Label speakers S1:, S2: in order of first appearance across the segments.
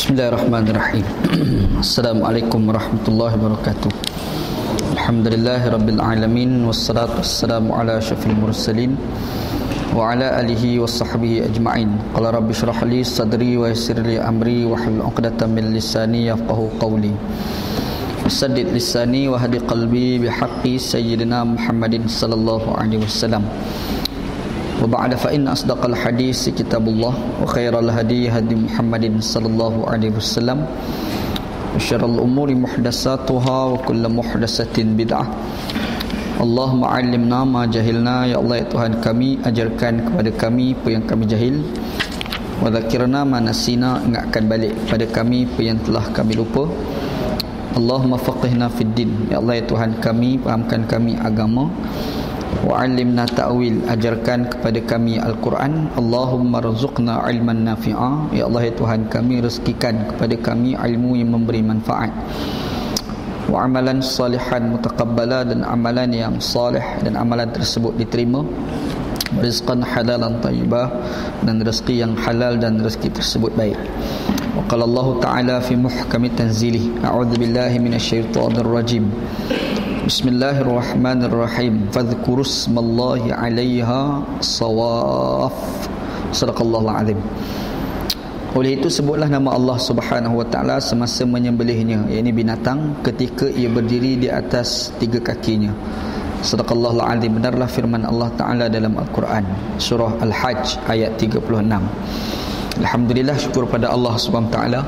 S1: Bismillahirrahmanirrahim. Assalamualaikum warahmatullahi wabarakatuh. Alhamdulillahirabbil alamin wassalatu wassalamu ala asyrafil mursalin wa ala alihi washabbihi ajma'in. Qala rabbi shrah li sadri wa yassir li amri wahlul 'uqdatam min lisani yafqahu qawli. Saddid lisani wa hadi qalbi bihaqqi sayyidina Muhammadin sallallahu alaihi wasallam. Wa ba'da fa inna asdaqal hadis kitabullah wa khairal hadi hadi Muhammadin sallallahu alaihi wasallam wa syarrul umuri muhdatsatuha wa kullu muhdatsatin bid'ah. Allahumma 'allimna ma jahilna, ya Allah ya Tuhan kami, ajarkan kepada kami apa yang kami jahil, wa dzakirna ma nasina, ingatkan balik pada kami apa yang telah kami lupa. Allahumma faqihna fid din, ya Allah ya Tuhan kami, fahamkan kami agama. Wa 'allimna ta'wil, ajarkan kepada kami Al-Quran. Allahumma rzuqna ilman nafi'a, ya Allah ya Tuhan kami, rezekikan kepada kami ilmu yang memberi manfaat. Wa amalan salihan mutaqabbala, dan amalan yang salih dan amalan tersebut diterima. Rizqan halalan thayyibah, dan rezeki yang halal dan rezeki tersebut baik. Wa qala Allah Ta'ala fi muhkami tanzilih, a'udzu billahi minasyaitonir rajim. Bismillahirrahmanirrahim. Fadhkuru ismallahi 'alaiha sawaf. Sadaqallahul azim. Oleh itu sebutlah nama Allah Subhanahu wa taala semasa menyembelihnya, yakni binatang, ketika ia berdiri di atas tiga kakinya. Sadaqallahul azim. Benarlah firman Allah Taala dalam Al-Quran, surah Al-Hajj ayat 36. Alhamdulillah, syukur pada Allah Subhanahu wa taala.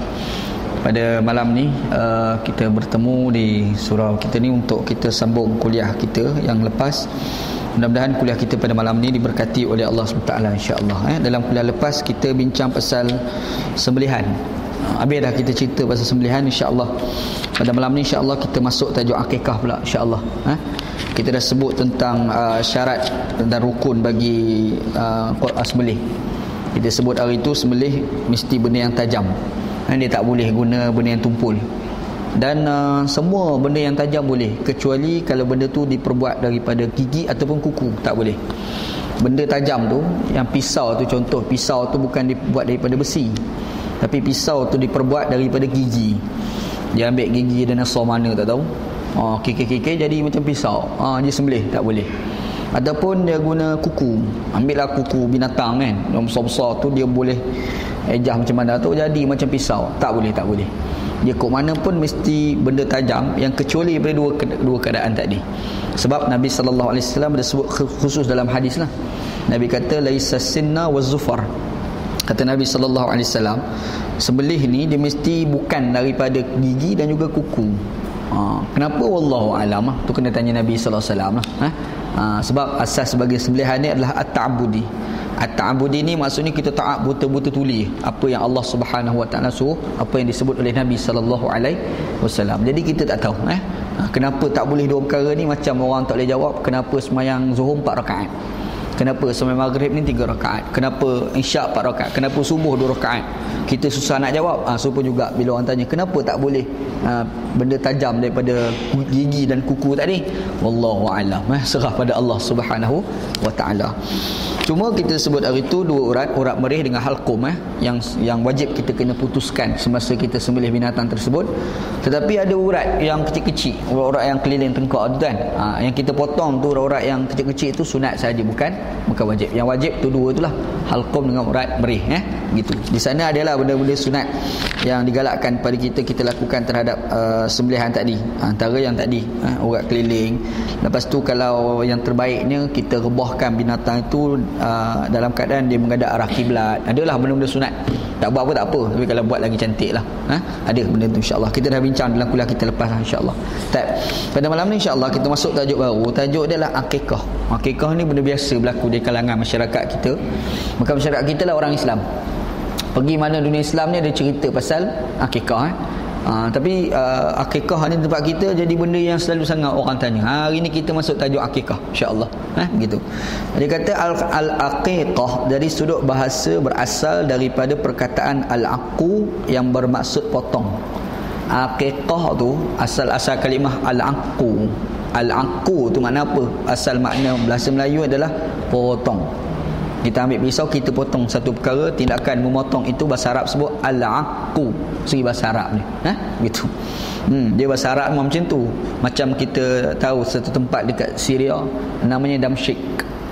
S1: Pada malam ni kita bertemu di surau kita ni untuk kita sambung kuliah kita yang lepas. Mudah-mudahan kuliah kita pada malam ni diberkati oleh Allah SWT, insya-Allah. Dalam kuliah lepas kita bincang pasal sembelihan. Habis dah kita cerita pasal sembelihan, insya-Allah. Pada malam ni insya-Allah kita masuk tajuk akikah pula, insya-Allah. Kita dah sebut tentang syarat dan rukun bagi sembelih. Kita sebut hari itu sembelih mesti benda yang tajam. Dia tak boleh guna benda yang tumpul. Dan semua benda yang tajam boleh, kecuali kalau benda tu diperbuat daripada gigi ataupun kuku, tak boleh. Benda tajam tu, yang pisau tu, contoh pisau tu bukan dibuat daripada besi, tapi pisau tu diperbuat daripada gigi. Dia ambil gigi dinosaur mana tak tahu, kikir-kikir jadi macam pisau, dia sembelih, tak boleh. Ataupun dia guna kuku, ambillah kuku binatang kan, yang besar-besar tu, dia boleh ejah macam mana tu jadi macam pisau, tak boleh, tak boleh. Dia kok mana pun mesti benda tajam, yang kecuali daripada dua keadaan tadi. Sebab Nabi sallallahu alaihi wasallam ada sebut khusus dalam hadis lah. Nabi kata laisa sinna wazufar. Kata Nabi sallallahu alaihi wasallam, sembelih ni dia mesti bukan daripada gigi dan juga kuku. Kenapa? Wallahu alam. Tu kena tanya Nabi sallallahu alaihi wasallam lah. Sebab asas sebagai sembelihan ni adalah at-ta'abbudi. At-ta'abbudi ni maksudnya kita taat betul-betul tuli apa yang Allah Subhanahu wa taala suruh, apa yang disebut oleh Nabi sallallahu alaihi wasallam. Jadi kita tak tahu kenapa tak boleh dua perkara ni. Macam orang tak boleh jawab kenapa sembahyang Zuhur 4 rakaat, kenapa sembahyang Maghrib ni 3 rakaat, kenapa Isyak 4 rakaat, kenapa subuh 2 rakaat. Kita susah nak jawab. Supaya juga bila orang tanya kenapa tak boleh benda tajam daripada gigi dan kuku tadi, wallahu alam. Serah pada Allah Subhanahu wa taala. Cuma kita sebut hari itu dua urat merih dengan halqum yang wajib kita kena putuskan semasa kita sembelih binatang tersebut. Tetapi ada urat yang kecil-kecil, urat yang keliling tengkok tu kan, yang kita potong tu, urat yang kecil-kecil tu sunat saja, bukan wajib. Yang wajib tu dua itulah, halqum dengan urat merih gitu. Di sana adalah benda-benda sunat yang digalakkan pada kita lakukan terhadap sembelihan tadi. Antara yang tadi urat keliling. Lepas tu kalau yang terbaiknya kita rebahkan binatang itu dalam keadaan dia menghadap arah kiblat. Adalah benda-benda sunat. Tak buat apa tak apa, tapi kalau buat lagi cantik lah. Ada benda tu, insya-Allah. Kita dah bincang dalam kuliah kita lepas, insya-Allah. Pada malam ni insya-Allah kita masuk tajuk baru. Tajuk dia adalah akikah. Akikah ni benda biasa berlaku di kalangan masyarakat kita. Maka masyarakat kita lah orang Islam. Pergi mana dunia Islam ni ada cerita pasal akikah. Tapi akikah ni tempat kita jadi benda yang selalu sangat orang tanya. Hari ni kita masuk tajuk akikah, insya-Allah. Begitu. Dia kata al-aqiqah dari sudut bahasa berasal daripada perkataan al-aqu yang bermaksud potong. Aqiqah tu asal kalimah al-aqu. Al-aqu tu makna apa? Asal makna bahasa Melayu adalah potong. Kita ambil pisau, kita potong satu perkara. Tindakan memotong itu bahasa Arab sebut al-aqu. Segi bahasa Arab ni, gitu. Dia bahasa Arab macam tu. Macam kita tahu satu tempat dekat Syria namanya Damsyik.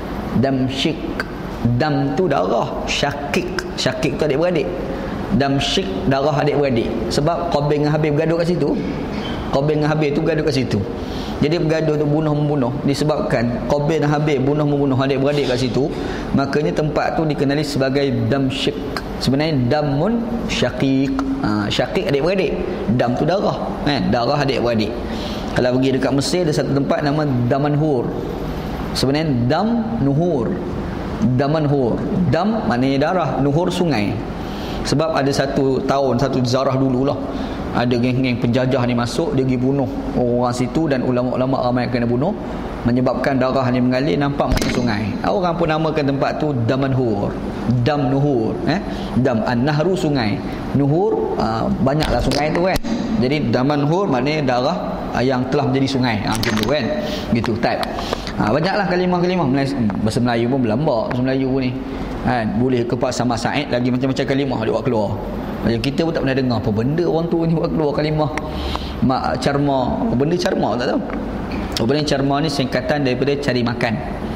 S1: Dam tu darah, syakik tu adik-beradik. Damsyik darah adik-beradik. Sebab Qabil dengan Habib bergaduh kat situ. Qabil dengan Habib tu bergaduh kat situ. Jadi bergaduh tu bunuh-membunuh. Disebabkan Qabil dan Habib bunuh-membunuh adik-beradik kat situ, makanya tempat tu dikenali sebagai Damsyik. Sebenarnya damun syakik. Syakik adik-beradik. Dam tu darah, darah adik-beradik. Kalau pergi dekat Mesir, ada satu tempat nama Damanhur. Sebenarnya Dam Nuhur. Damanhur. Dam maknanya darah, Nuhur sungai. Sebab ada satu zarah dululah, ada geng-geng penjajah ni masuk, dia pergi bunuh orang situ, dan ulama-ulama ramai kena bunuh, menyebabkan darah ni mengalir nampak macam sungai. Orang pun namakan tempat tu Damanhur. Dam Nuhur, Dam an-nahru sungai, Nuhur banyaklah sungai tu kan. Jadi Damanhur maknanya darah yang telah menjadi sungai, macam tu kan. Gitu type. Banyaklah kalimah-kalimah bahasa Melayu pun berlambak. Bahasa Melayu ni boleh kepak sama Said, lagi macam-macam kalimah dia buat keluar. Macam kita pun tak pernah dengar apa benda orang tu ni buat keluar kalimah carma. Apa benda carma tak tahu. Apa benda carma ni singkatan daripada cari makan.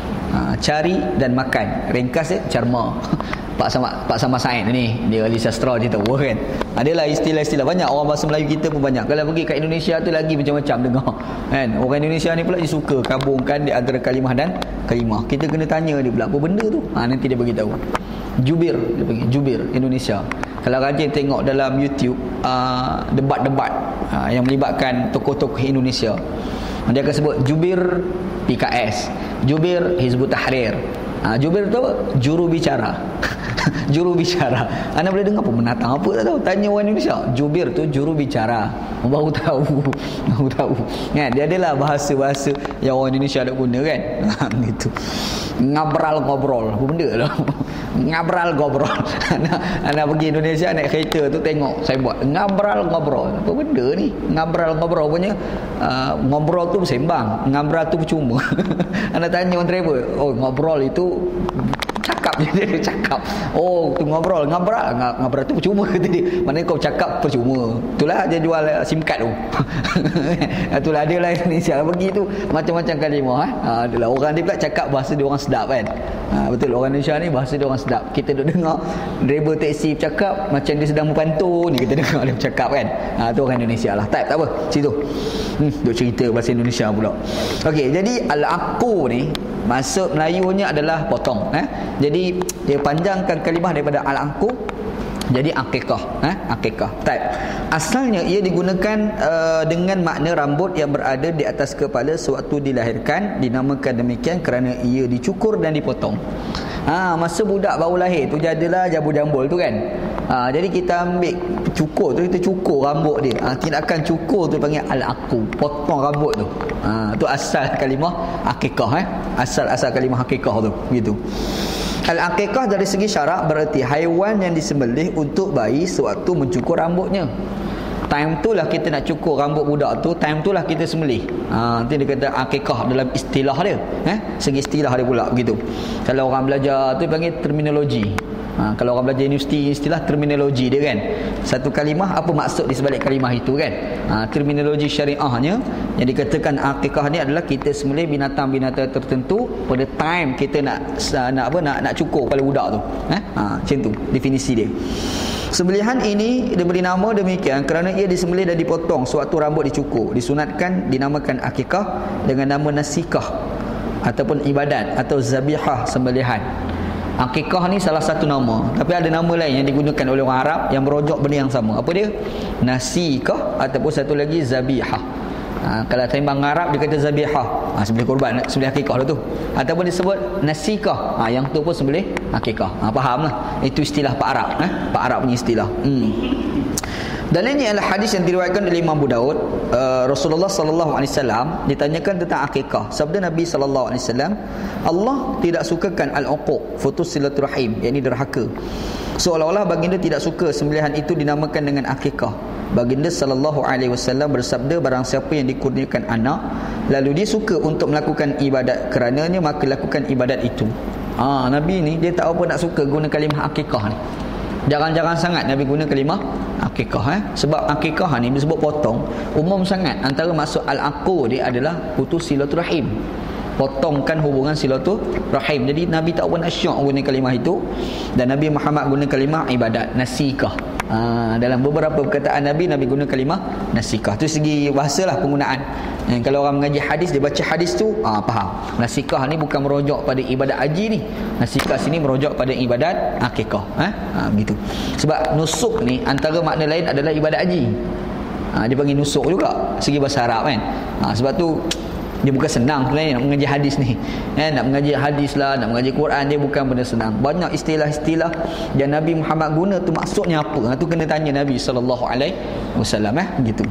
S1: Cari dan makan, ringkas dia carma. Pak sama Said ni, dia ahli sastra, dia tahu kan. Adalah istilah-istilah banyak. Orang bahasa Melayu kita pun banyak. Kalau pergi kat Indonesia tu lagi macam-macam dengar kan. Orang Indonesia ni pula dia suka kabungkan di antara kalimah dan kalimah. Kita kena tanya dia pula apa benda tu. Nanti dia bagi tahu. Jubir, dia panggil Jubir Indonesia. Kalau rajin tengok dalam YouTube debat-debat yang melibatkan tokoh-tokoh Indonesia, dia akan sebut Jubir PKS, Jubir Hizbut Tahrir. Jubir tu juru bicara. Juru bicara. Anda boleh dengar apa menatang apa tak tahu. Tanya orang Indonesia. Jubir tu juru bicara. Baru tahu. Kan? Dia adalah bahasa-bahasa yang orang Indonesia ada guna kan. Gitu. Ngabral ngobrol. Apa benda lah. Ngabral ngobrol. Anda pergi Indonesia naik kereta tu tengok saya buat ngabral ngobrol. Apa benda ni? Ngabral ngobrol punya ngobrol tu sembang, ngabral tu percuma. Anda tanya orang driver, oh ngobrol itu cakap je, dia cakap. Oh tu ngobrol, ngabral tu percuma kata dia. Maknanya kau cakap percuma. Itulah dia jual SIM card tu. Itulah dia lah Indonesia pergi tu macam-macam kalimah adalah orang dia pula cakap bahasa dia orang sedap kan. Betul, orang Indonesia ni bahasa dia orang sedap. Kita duk dengar driver taksi bercakap macam dia sedang berpantun ni, kita dengar dia bercakap kan. Tu orang Indonesia lah. Tak apa, situ. Duk cerita bahasa Indonesia pula. Okey, jadi al-aqu ni maksud Melayunya adalah potong. Jadi dia panjangkan kalimah daripada al-aqu jadi akikah. Akikah. Type. Asalnya ia digunakan dengan makna rambut yang berada di atas kepala sewaktu dilahirkan. Dinamakan demikian kerana ia dicukur dan dipotong. Masa budak baru lahir tu jadilah jambul-jambul tu kan. Jadi kita ambil cukur tu, kita cukur rambut dia. Tindakan cukur tu panggil al-aqu, potong rambut tu. Tu asal kalimah akikah. Asal kalimah akikah tu gitu. Al-aqiqah dari segi syarak berarti haiwan yang disembelih untuk bayi sewaktu mencukur rambutnya. Time tu lah kita nak cukur rambut budak tu, time tu lah kita sembelih. Nanti dia kata aqiqah dalam istilah dia. Segi istilah dia pula begitu. Kalau orang belajar tu panggil terminologi. Kalau orang belajar universiti, istilah terminologi dia kan. Satu kalimah, apa maksud di sebalik kalimah itu kan. Terminologi syariahnya yang dikatakan aqiqah ni adalah kita sembelih binatang-binatang tertentu pada time kita nak cukur kepala budak tu. Macam tu definisi dia. Sembelihan ini diberi nama demikian kerana ia disembelih dan dipotong sewaktu rambut dicukur. Disunatkan dinamakan aqiqah dengan nama nasikah ataupun ibadat atau zabihah sembelihan. Akikah ni salah satu nama, tapi ada nama lain yang digunakan oleh orang Arab yang merojok benda yang sama. Apa dia? Nasikah ataupun satu lagi zabihah. Kalau sembang Arab dia kata zabihah, sembelih korban, sembelih akikah tu. Ataupun disebut nasikah, yang tu pun sembelih akikah. Faham lah. Itu istilah Pak Arab, Pak Arab punya istilah. Dan ini adalah hadis yang diriwayatkan oleh Imam Abu Daud. Rasulullah sallallahu alaihi wasallam ditanyakan tentang akikah. Sabda Nabi sallallahu alaihi wasallam, Allah tidak sukakan al-uquq, putus silaturahim, yakni derhaka. Seolah-olah baginda tidak suka sembelihan itu dinamakan dengan akikah. Baginda sallallahu alaihi wasallam bersabda, barang siapa yang dikurniakan anak lalu dia suka untuk melakukan ibadat kerananya, maka lakukan ibadat itu. Nabi ni dia tak apa nak suka guna kalimah akikah ni. Jarang-jarang sangat Nabi guna kalimah akikah sebab akikah ni disebut potong, umum sangat. Antara maksud al-aqu dia adalah putus silaturahim, potongkan hubungan silaturahim. Jadi Nabi tak pernah syok guna kalimah itu, dan Nabi Muhammad guna kalimah ibadat, nasikah. Dalam beberapa perkataan Nabi guna kalimah nasikah. Tu segi bahasalah penggunaan. Kalau orang mengaji hadis, dia baca hadis tu faham. Nasikah ni bukan merujuk pada ibadat haji ni. Nasikah sini merujuk pada ibadat akikah. Begitu. Sebab nusuk ni antara makna lain adalah ibadat haji. Dia panggil nusuk juga segi bahasa Arab kan. Sebab tu dia bukan senang sebenarnya nak mengaji hadis ni. Nak mengaji hadis lah, nak mengaji Quran, dia bukan benda senang. Banyak istilah-istilah yang Nabi Muhammad guna tu maksudnya apa? Tu kena tanya Nabi SAW. Gitu.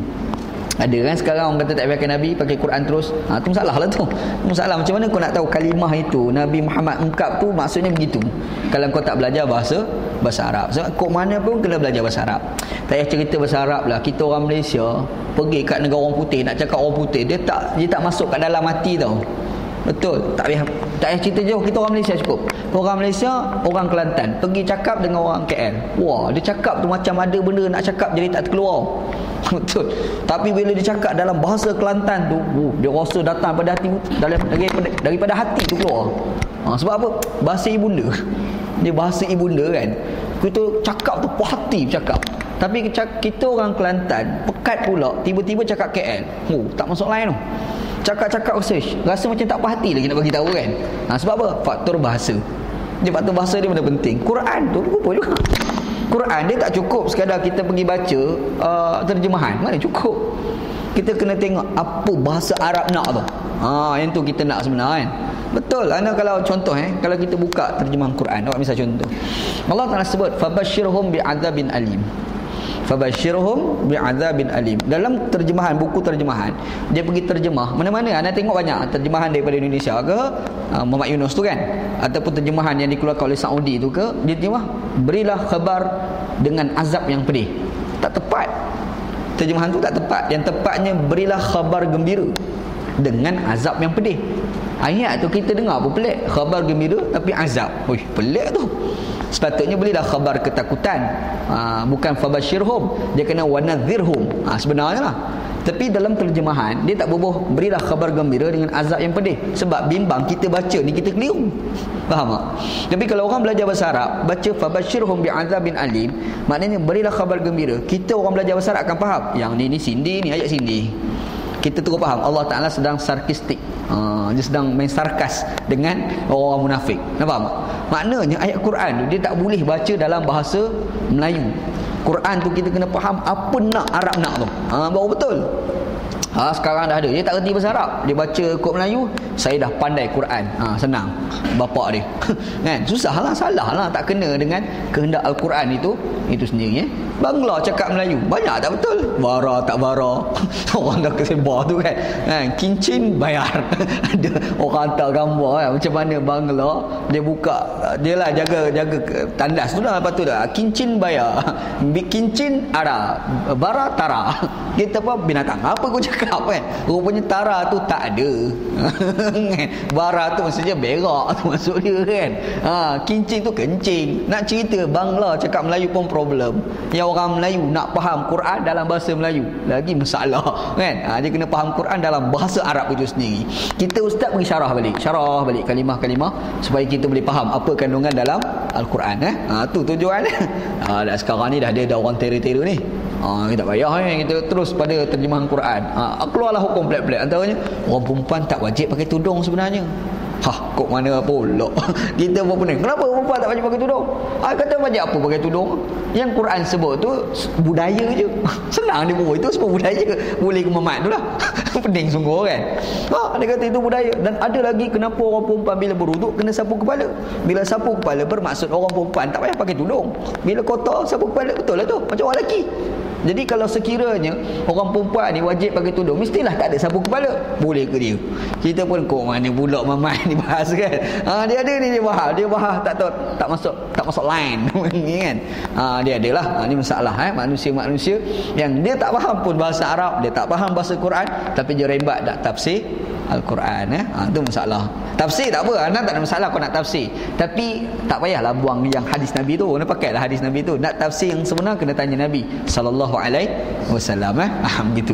S1: Ada kan sekarang orang kata tak pakai Nabi, pakai Quran terus. Tu masalah lah tu. Masalah macam mana kau nak tahu kalimah itu Nabi Muhammad ungkap tu maksudnya begitu kalau kau tak belajar bahasa Arab. Sebab kok mana pun kena belajar bahasa Arab. Tak payah cerita bahasa Arab lah. Kita orang Malaysia pergi kat negara orang putih, nak cakap orang putih, dia tak masuk kat dalam hati tau. Betul. Tak payah cerita jauh. Kita orang Malaysia cukup. Orang Malaysia, orang Kelantan pergi cakap dengan orang KL, wah, dia cakap tu macam ada benda nak cakap jadi tak terkeluar. Betul. Tapi bila dia cakap dalam bahasa Kelantan tu, dia rasa datang pada hati, daripada hati tu keluar. Sebab apa? Bahasa ibunda. Dia bahasa ibunda kan. Kita cakap tu puas hati bercakap. Tapi kita orang Kelantan pekat pula, tiba-tiba cakap KL, tak masuk lain tu. Cakap-cakap rasa macam tak puas hati lagi nak bagi tahu kan. Sebab apa? Faktor bahasa. Faktor bahasa dia benda penting. Quran tu rupa juga. Quran dia tak cukup sekadar kita pergi baca terjemahan. Mana cukup. Kita kena tengok apa bahasa Arab nak tu. Yang tu kita nak sebenarnya kan. Betul. Kalau contoh kalau kita buka terjemahan Quran, awak misal contoh. Allah Taala sebut fabashshirhum bi'adzabin alim. Fabashshirhum bi'adzabin alim. Dalam terjemahan, buku terjemahan, dia pergi terjemah mana-mana. Anda tengok banyak terjemahan daripada Indonesia ke, Muhammad Yunus tu kan, ataupun terjemahan yang dikeluarkan oleh Saudi tu ke, dia terjemah berilah khabar dengan azab yang pedih. Tak tepat. Terjemahan tu tak tepat. Yang tepatnya berilah khabar gembira dengan azab yang pedih. Ayat tu kita dengar apa pelik, khabar gembira tapi azab. Pelik tu. Sepatutnya berilah khabar ketakutan, bukan fabashirhum. Dia kena wanadhirhum. Sebenarnya lah. Tapi dalam terjemahan dia tak berbuh berilah khabar gembira dengan azab yang pedih. Sebab bimbang kita baca ni kita keliru. Faham tak? Tapi kalau orang belajar bahasa Arab, baca fabashirhum bi'adzabin alim, maknanya berilah khabar gembira. Kita orang belajar bahasa Arab akan faham yang ni sindi, ni ayat sindi. Kita terus faham Allah Ta'ala sedang sarkistik. Dia sedang main sarkas dengan orang-orang munafik. Nampak tak? Maknanya ayat Quran tu dia tak boleh baca dalam bahasa Melayu. Quran tu kita kena faham apa nak Arab nak tu. Baru betul. Sekarang dah ada. Dia tak reti bahasa Arab. Dia baca kod Melayu, saya dah pandai Quran. Senang. Bapak dia. Kan? Susah lah, salah lah. Tak kena dengan kehendak Al-Quran itu sendiri. Bangla cakap Melayu banyak tak betul. Bara tak bara. Orang dah kesebar tu kan. Kincin bayar. Ada orang hantar gambar macam mana Bangla dia buka, dia lah jaga tandas tu lah. Lepas tu dah kincin bayar. Kincin ada, bara tara. Kita apa binatang apa kau cakap kan. Rupanya tara tu tak ada. Bara tu maksudnya berak tu maksud dia kan. Kincin tu kencing. Nak cerita Bangla cakap Melayu pun problem. Yang orang Melayu nak faham Quran dalam bahasa Melayu lagi masalah kan. Dia kena faham Quran dalam bahasa Arab itu sendiri. Kita ustaz bagi syarah balik kalimah-kalimah supaya kita boleh faham apa kandungan dalam Al-Quran. Tu tujuan. Dah sekarang ni dah ada orang teror-teror ni. Kita tak payah kita terus pada terjemahan Quran. Keluarlah hukum pelik-pelik. Antaranya orang perempuan tak wajib pakai tudung sebenarnya. Kok mana pula kita pun pening. Kenapa perempuan tak wajib pakai tudung? Kata wajib apa pakai tudung? Yang Quran sebut tu budaya je. Senang dia buat itu semua budaya. Boleh ke mamat tu lah. Pening sungguh kan. Dia kata itu budaya. Dan ada lagi kenapa orang perempuan bila berwuduk kena sapu kepala. Bila sapu kepala bermaksud orang perempuan tak payah pakai tudung. Bila kotor sapu kepala, betul lah tu. Macam orang lelaki. Jadi kalau sekiranya orang perempuan ni wajib pakai tudung, mestilah tak ada sapu kepala. Boleh ke dia? Kita pun kok mana pula mamai ni bahas kan. Dia ada ni, dia bahas tak tahu, tak masuk line ni kan. Dia adalah ni masalah manusia-manusia yang dia tak faham pun bahasa Arab, dia tak faham bahasa Quran, tapi dia rembat tak tafsir Al-Quran. Itu masalah. Tafsir tak apa, anda tak ada masalah kau nak tafsir. Tapi tak payahlah buang yang hadis Nabi tu. Anda pakailah hadis Nabi tu. Nak tafsir yang sebenar kena tanya Nabi sallallahu alaihi wasallam. Begitu.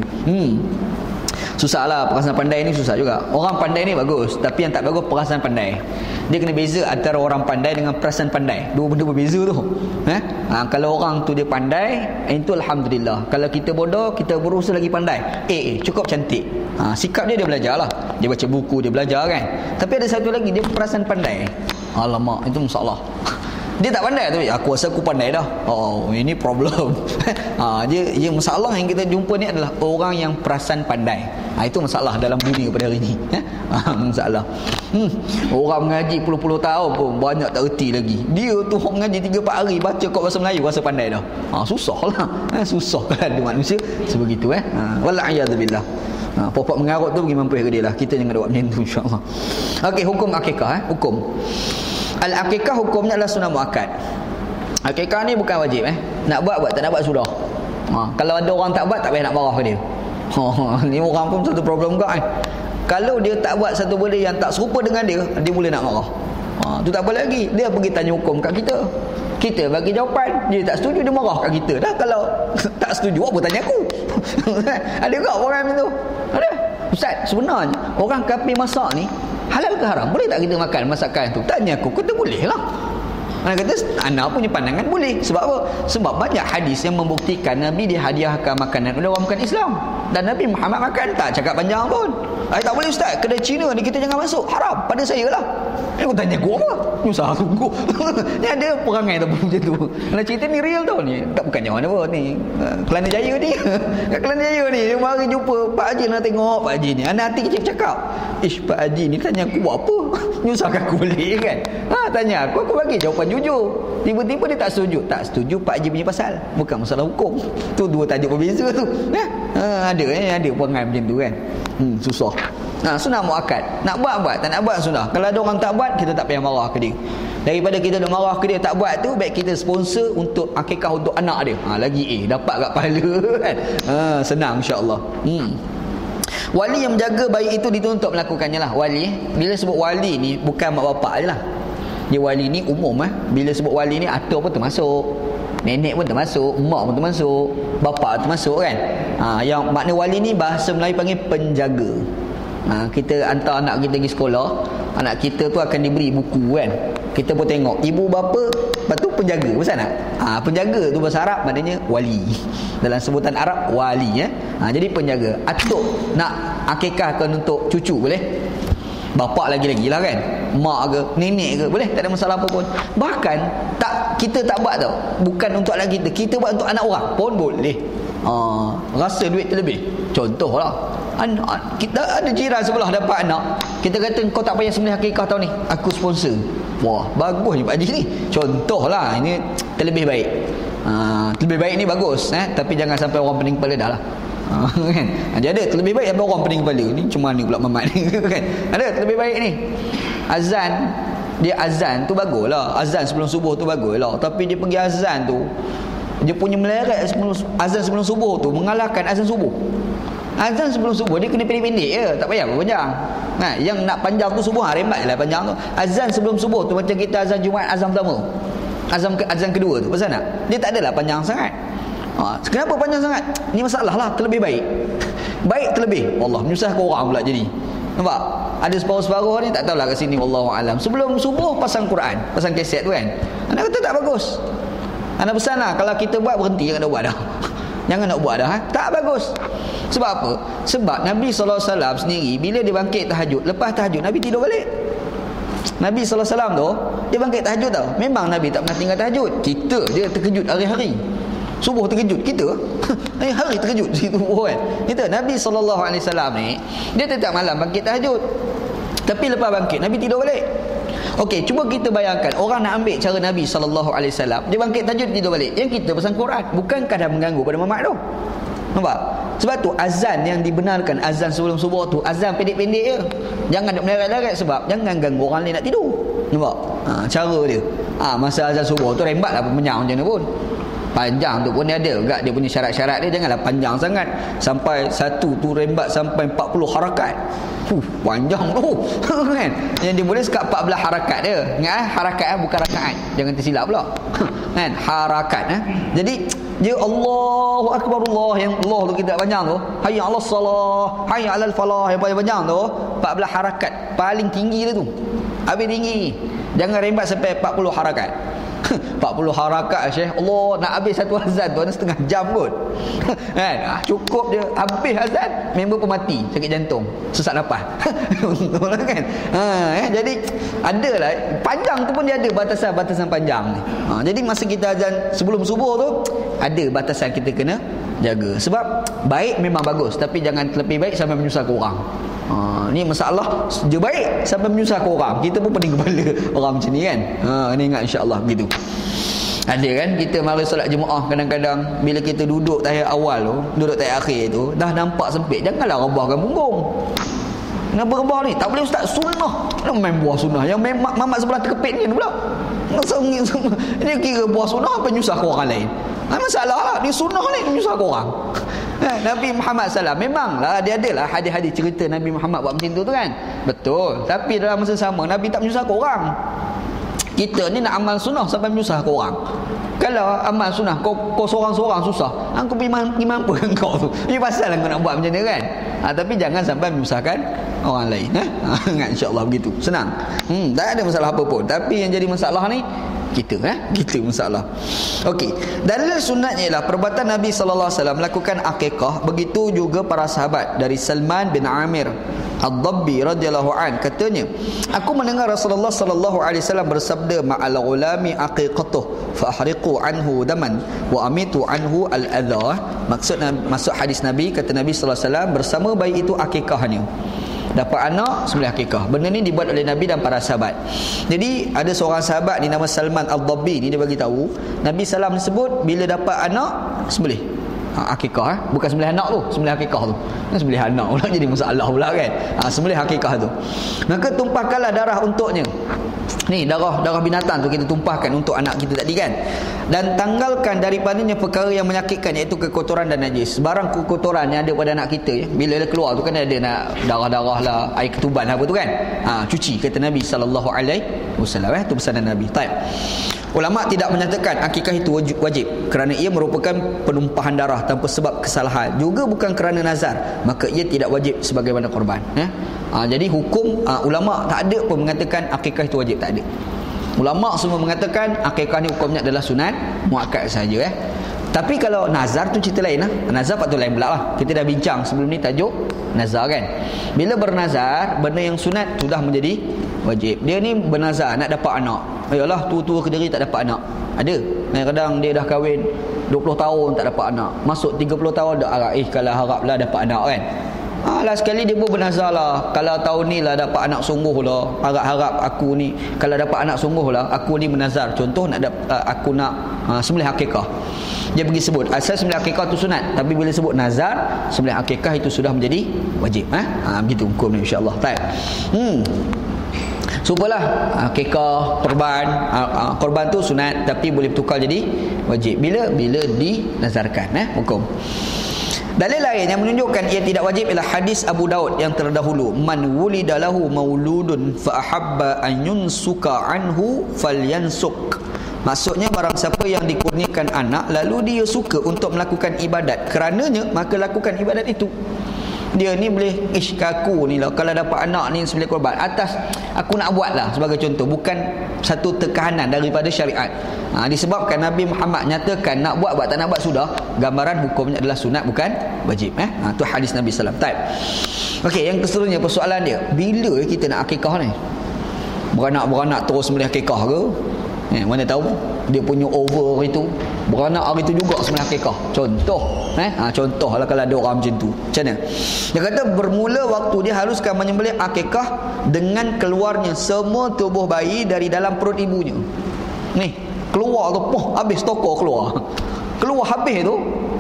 S1: Susahlah, perasaan pandai ni susah juga. Orang pandai ni bagus, tapi yang tak bagus perasaan pandai. Dia kena beza antara orang pandai dengan perasaan pandai. Dua benda berbeza tu. Kalau orang tu dia pandai, itu alhamdulillah. Kalau kita bodoh, kita berusaha lagi pandai. Cukup cantik. Sikap dia belajar lah. Dia baca buku, dia belajar kan. Tapi ada satu lagi, dia perasaan pandai. Alamak, itu masalah. Dia tak pandai tu, aku rasa aku pandai dah. Ini problem. Dia masalah yang kita jumpa ni adalah orang yang perasan pandai. Itu masalah dalam dunia pada hari ni. Masalah. Orang mengaji puluh-puluh tahun pun banyak tak erti lagi. Dia tu mengaji 3-4 hari baca kod bahasa Melayu rasa pandai dah. Susah lah. Susah kan ada manusia sebegitu. Wala'iyadzubillah. Pokok mengarut tu pergi mampus ke dia lah. Kita jangan buat macam tu, insyaAllah. Okey, hukum akikah. Hukum Al-Aqiqah hukumnya adalah sunnah muakkad. Aqiqah ni bukan wajib. Nak buat, tak nak buat sudah. Kalau ada orang tak buat, tak payah nak marah ke dia. Ni orang pun satu problem juga. Kalau dia tak buat satu benda yang tak serupa dengan dia, dia boleh nak marah. Tu tak apa lagi. Dia pergi tanya hukum kat kita. Kita bagi jawapan, dia tak setuju, dia marah kat kita. Dah kalau tak setuju, apa tanya aku? Ada ke orang macam tu? Ada. Ustaz, sebenarnya orang kafir masak ni halal ke haram? Boleh tak kita makan masakan tu? Tanya aku, kata boleh lah. Anak kata, anak punya pandangan boleh. Sebab apa? Sebab banyak hadis yang membuktikan Nabi dihadiahkan makanan oleh orang bukan Islam. Dan Nabi Muhammad makan, tak cakap panjang pun. Tak boleh Ustaz, kedai Cina ni kita jangan masuk, haram. Pada saya lah. Aku tanya aku apa? Susah aku. Ni ada perangai tu macam tu. Kalau cerita ni real tau ni. Tak bukan yang mana pun ni. Kelana Jaya ni. Kat Kelana Jaya ni. Dia mari jumpa Pak Haji nak tengok Pak Haji ni. Anak hati kecil cakap. Pak Haji ni tanya aku buat apa? Nyusahkan aku balik kan. Tanya aku bagi jawapan jujur. Tiba-tiba dia tak setuju. Tak setuju Pak Haji punya pasal. Bukan masalah hukum. Tu dua tajuk berbeza tu. Ada perangai macam tu kan. Susah. Sunnah muakkad. Nak buat, tak nak buat sunnah. Kalau ada orang tak buat, kita tak payah marah ke dia. Daripada kita nak marah ke dia tak buat tu, baik kita sponsor untuk akikah untuk anak dia. Lagi dapat kat pahala kan. Senang insya-Allah. Wali yang menjaga bayi itu dituntut melakukannya lah. Wali, bila sebut wali ni bukan mak bapak je lah. Dia wali ni umum. Bila sebut wali ni atuk pun termasuk, nenek pun termasuk, mak pun termasuk, bapa termasuk kan. Yang makna wali ni bahasa Melayu panggil penjaga. Kita hantar anak kita pergi sekolah, anak kita tu akan diberi buku kan. Kita pun tengok ibu bapa, lepas tu penjaga, betul tak? Penjaga tu bahasa Arab maknanya wali. Dalam sebutan Arab wali jadi penjaga. Atuk nak akikahkan untuk cucu boleh? Bapak lagi-lagi lah kan, mak ke nenek ke boleh, tak ada masalah apa pun. Bahkan kita tak buat tau, bukan untuk anak kita buat untuk anak orang pun boleh. Rasa duit terlebih, contohlah kita ada jiran sebelah dapat anak, kita kata kau tak payah sembelih akikah tahun ni, aku sponsor. Wah, bagus ni Pak Haji ni, contohlah, ini terlebih baik. Terlebih baik ni bagus tapi jangan sampai orang pening kepala dah lah. Kan? Jadi ada terlebih baik sampai orang pening kepala ni, cuma ni pula mamat ni kan. Ada terlebih baik ni, azan tu bagus lah, azan sebelum subuh tu bagus lah. Tapi dia pergi azan tu, dia punya meleret azan sebelum subuh tu mengalahkan azan subuh. Azan sebelum subuh dia kena pendek-pendek je, tak payah panjang. Yang nak panjang tu subuh rembat lah panjang tu. Azan sebelum subuh tu macam kita azan Jumaat, azan pertama, azan kedua tu, pasal tak? Dia tak adalah panjang sangat. Kenapa panjang sangat? Ni masalah lah, terlebih baik. Baik terlebih, Allah menyusahkan orang pula jadi. Nampak? Ada separuh-separuh ni tak tahulah kat sini, wallahu alam. Sebelum subuh pasang Quran, pasang kaset tu kan. Anak kata tak bagus. Anak pesan lah, kalau kita buat berhenti, jangan nak buat dah. Jangan nak buat dah. Tak bagus. Sebab apa? Sebab Nabi SAW sendiri bila dia bangkit tahajud, lepas tahajud Nabi tidur balik. Nabi SAW tu dia bangkit tahajud tau. Memang Nabi tak pernah tinggal tahajud. Kita dia terkejut hari-hari. Subuh terkejut kita. Hari terkejut situ kan. Kita Nabi SAW ni dia tetap malam bangkit tahajud. Tapi lepas bangkit Nabi tidur balik. Okey, cuba kita bayangkan orang nak ambil cara Nabi SAW, dia bangkit tahajud tidur balik. Yang kita pasang Quran, bukankah dah mengganggu pada mamat tu? Nampak? Sebab tu azan yang dibenarkan, azan sebelum subuh tu, azan pendek-pendek je. Jangan nak meleret-leret sebab jangan ganggu orang lain nak tidur. Nampak? Cara dia. Masa azan subuh tu rembat lah pemenyang macam mana pun. Panjang tu pun dia ada juga, dia punya syarat-syarat dia. Janganlah panjang sangat sampai satu tu rembat sampai 40 harakat. Panjang tu kan. Yang dia boleh sekat 14 harakat dia. Ingat harakat bukan rakaat. Jangan tersilap pula. Kan? Harakat Jadi dia Allahu Akbar, Allah yang Allah tu kita panjang tu. Hayya 'alas salah, hayya 'alal falah yang paling panjang tu. 14 harakat paling tinggi dia tu. Habis tinggi. Jangan rembat sampai 40 harakat. 40 harakat Syekh, Allah nak habis satu azan tu ada setengah jam kot. Kan? Cukup dia habis azan, member pun mati, sakit jantung, sesak nafas. Betul kan? Jadi adalah panjang tu pun dia ada batasan panjang ni. Jadi masa kita azan sebelum subuh tu ada batasan kita kena jaga. Sebab baik memang bagus, tapi jangan terlebih baik sampai menyusahkan orang. Ni masalah dia baik sampai menyusahkan orang. Kita pun pening kepala orang macam ni kan. Ni ingat insya-Allah begitu. Ada kan kita mari solat jemaah, kadang-kadang bila kita duduk tahiyat awal tu, duduk tahiyat akhir tu dah nampak sempit, janganlah rebahkan punggung. Kenapa rebah ni? Tak boleh ustaz, sunnah. Nak main buah sunnah yang mamat sebelah terkepit ni pula. Ini kira buah sunnah apa nyusahkan orang lain. Masalah lah, dia sunnah ni menyusahkan orang. Nabi Muhammad SAW memanglah dia adalah hadis-hadis cerita Nabi Muhammad buat macam tu kan, betul. Tapi dalam masa sama Nabi tak menyusahkan orang. Kita ni nak amal sunnah sampai menyusahkan orang. Kalau amal sunnah kau seorang-seorang susah, aku pergi mampu kau tu. Ini pasal kau nak buat macam ni kan. Tapi jangan sampai menyusahkan orang lain. Ingat insya-Allah begitu. Senang. Tak ada masalah apa pun. Tapi yang jadi masalah ni kita masalah. Okey, dalil sunatnya ialah perbuatan Nabi sallallahu alaihi wasallam melakukan akikah. Begitu juga para sahabat. Dari Salman bin Amir Ad-Dabbi radhiyallahu an katanya, aku mendengar Rasulullah sallallahu alaihi wasallam bersabda, ma'al ghulami aqiqatuh fa ahriqu anhu daman wa amitu anhu al-adha. Maksud hadis Nabi, kata Nabi sallallahu alaihi wasallam, bersama bayi itu akikahnya. Dapat anak, sembelih akikah. Benda ni dibuat oleh Nabi dan para sahabat. Jadi ada seorang sahabat ni nama Salman Al-Dabbi ni, dia bagi tahu Nabi sallam sebut bila dapat anak sembelih akikah. Bukan sembelih anak tu, sembelih akikah tu. Sembelih anak pula jadi masalah pula kan. Sembelih akikah tu. Maka tumpahkanlah darah untuknya. Ni darah binatang tu kita tumpahkan untuk anak kita tadi kan. Dan tanggalkan daripadanya perkara yang menyakitkan, iaitu kekotoran dan najis. Barang kekotoran yang ada pada anak kita bila dia keluar tu kan ada nak darah-darah lah, air ketuban apa tu kan. Cuci kata Nabi sallallahu alaihi wasallam. Tu pesanan Nabi. Baik. Ulama tidak menyatakan akikah itu wajib kerana ia merupakan penumpahan darah tanpa sebab kesalahan, juga bukan kerana nazar, maka ia tidak wajib sebagaimana korban. Jadi hukum ulama tak ada pun mengatakan akikah itu wajib, tak ada. Ulama semua mengatakan akikah ni hukumnya adalah sunat muakkad saja. Tapi kalau nazar tu cerita lain lah. Nazar patut lain pula lah. Kita dah bincang sebelum ni tajuk nazar kan. Bila bernazar, benda yang sunat sudah menjadi wajib. Dia ni bernazar nak dapat anak. Ayolah tua-tua ke diri tak dapat anak. Ada. Kadang-kadang dia dah kahwin 20 tahun tak dapat anak. Masuk 30 tahun dah harap. Kalau haraplah dapat anak kan. Lah sekali dia pun bernazar lah, kalau tahun ni lah dapat anak sungguh lah, harap-harap aku ni kalau dapat anak sungguh lah, aku ni bernazar. Contoh nak aku nak sembelih akikah. Dia pergi sebut asal sembelih akikah tu sunat, tapi bila sebut nazar, sembelih akikah itu sudah menjadi wajib. Begitu hukumnya insya-Allah. Baik. Supalah akikah, korban tu sunat tapi boleh bertukar jadi wajib bila dinazarkan hukum. Dalil lain yang menunjukkan ia tidak wajib ialah hadis Abu Daud yang terdahulu, man wulida lahu mauludun fa ahabba an yunsuka anhu falyansuk. Maksudnya barang siapa yang dikurniakan anak lalu dia suka untuk melakukan ibadat kerananya, maka lakukan ibadat itu. Dia ni boleh kaku ni lah, kalau dapat anak ni sembelih korban atas aku nak buat lah sebagai contoh, bukan satu tekanan daripada syariat. Disebabkan Nabi Muhammad nyatakan nak buat tak nak buat sudah, gambaran hukumnya adalah sunat bukan wajib. Tu hadis Nabi sallallahu alaihi wasallam. Okey, yang keseluruhnya persoalan dia, bila kita nak akikah ni? Beranak terus sembelih akikah ke? Mana tahu dia punya over itu beranak hari itu juga sembelih akikah. Contoh contohlah kalau ada orang macam tu. Macam mana? Dia kata bermula waktu dia haruskan menyembelih akikah dengan keluarnya semua tubuh bayi dari dalam perut ibunya. Ni keluar tu habis tokok keluar habis tu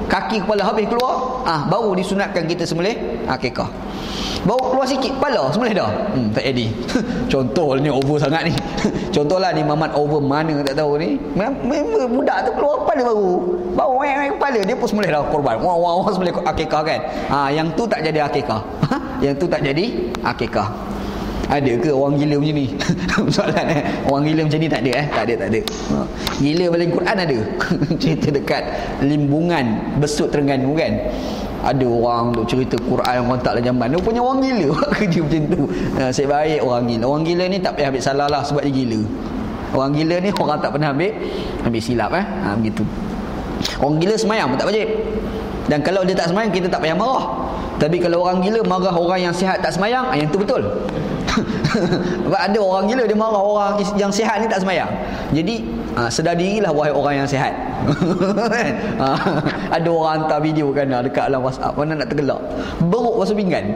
S1: kaki kepala habis keluar, baru disunatkan kita sembelih akikah. Baru keluar sikit kepala, sembelih dah. Tak jadi. Contoh ni over sangat ni. Contohlah ni Mamat over mana tak tahu ni. Budak tu keluar kepala baru kepala dia pun sembelih dah korban. Wah sembelih akikah kan. Yang tu tak jadi akikah. Yang tu tak jadi akikah. Ada ke orang gila macam ni? Soalan orang gila macam ni tak ada Tak ada. Gila dalam Quran ada. Cerita dekat Limbungan Besut Terengganu kan. Ada orang duk cerita Quran, orang tak lah jamban. Dia punya orang gila buat kerja macam tu. Nasib baik orang gila. Orang gila ni tak payah ambil salah lah sebab dia gila. Orang gila ni orang tak pernah ambil silap begitu. Orang gila semayang pun tak wajib. Dan kalau dia tak semayang, kita tak payah marah. Tapi kalau orang gila marah orang yang sihat tak semayang, yang tu betul. Sebab ada orang gila dia marah orang yang sihat ni tak semayang. Jadi sedar dirilah wahai orang yang sihat. Ada orang hantar video kan dekat dalam WhatsApp, mana nak tergelak, beruk basuh pinggan.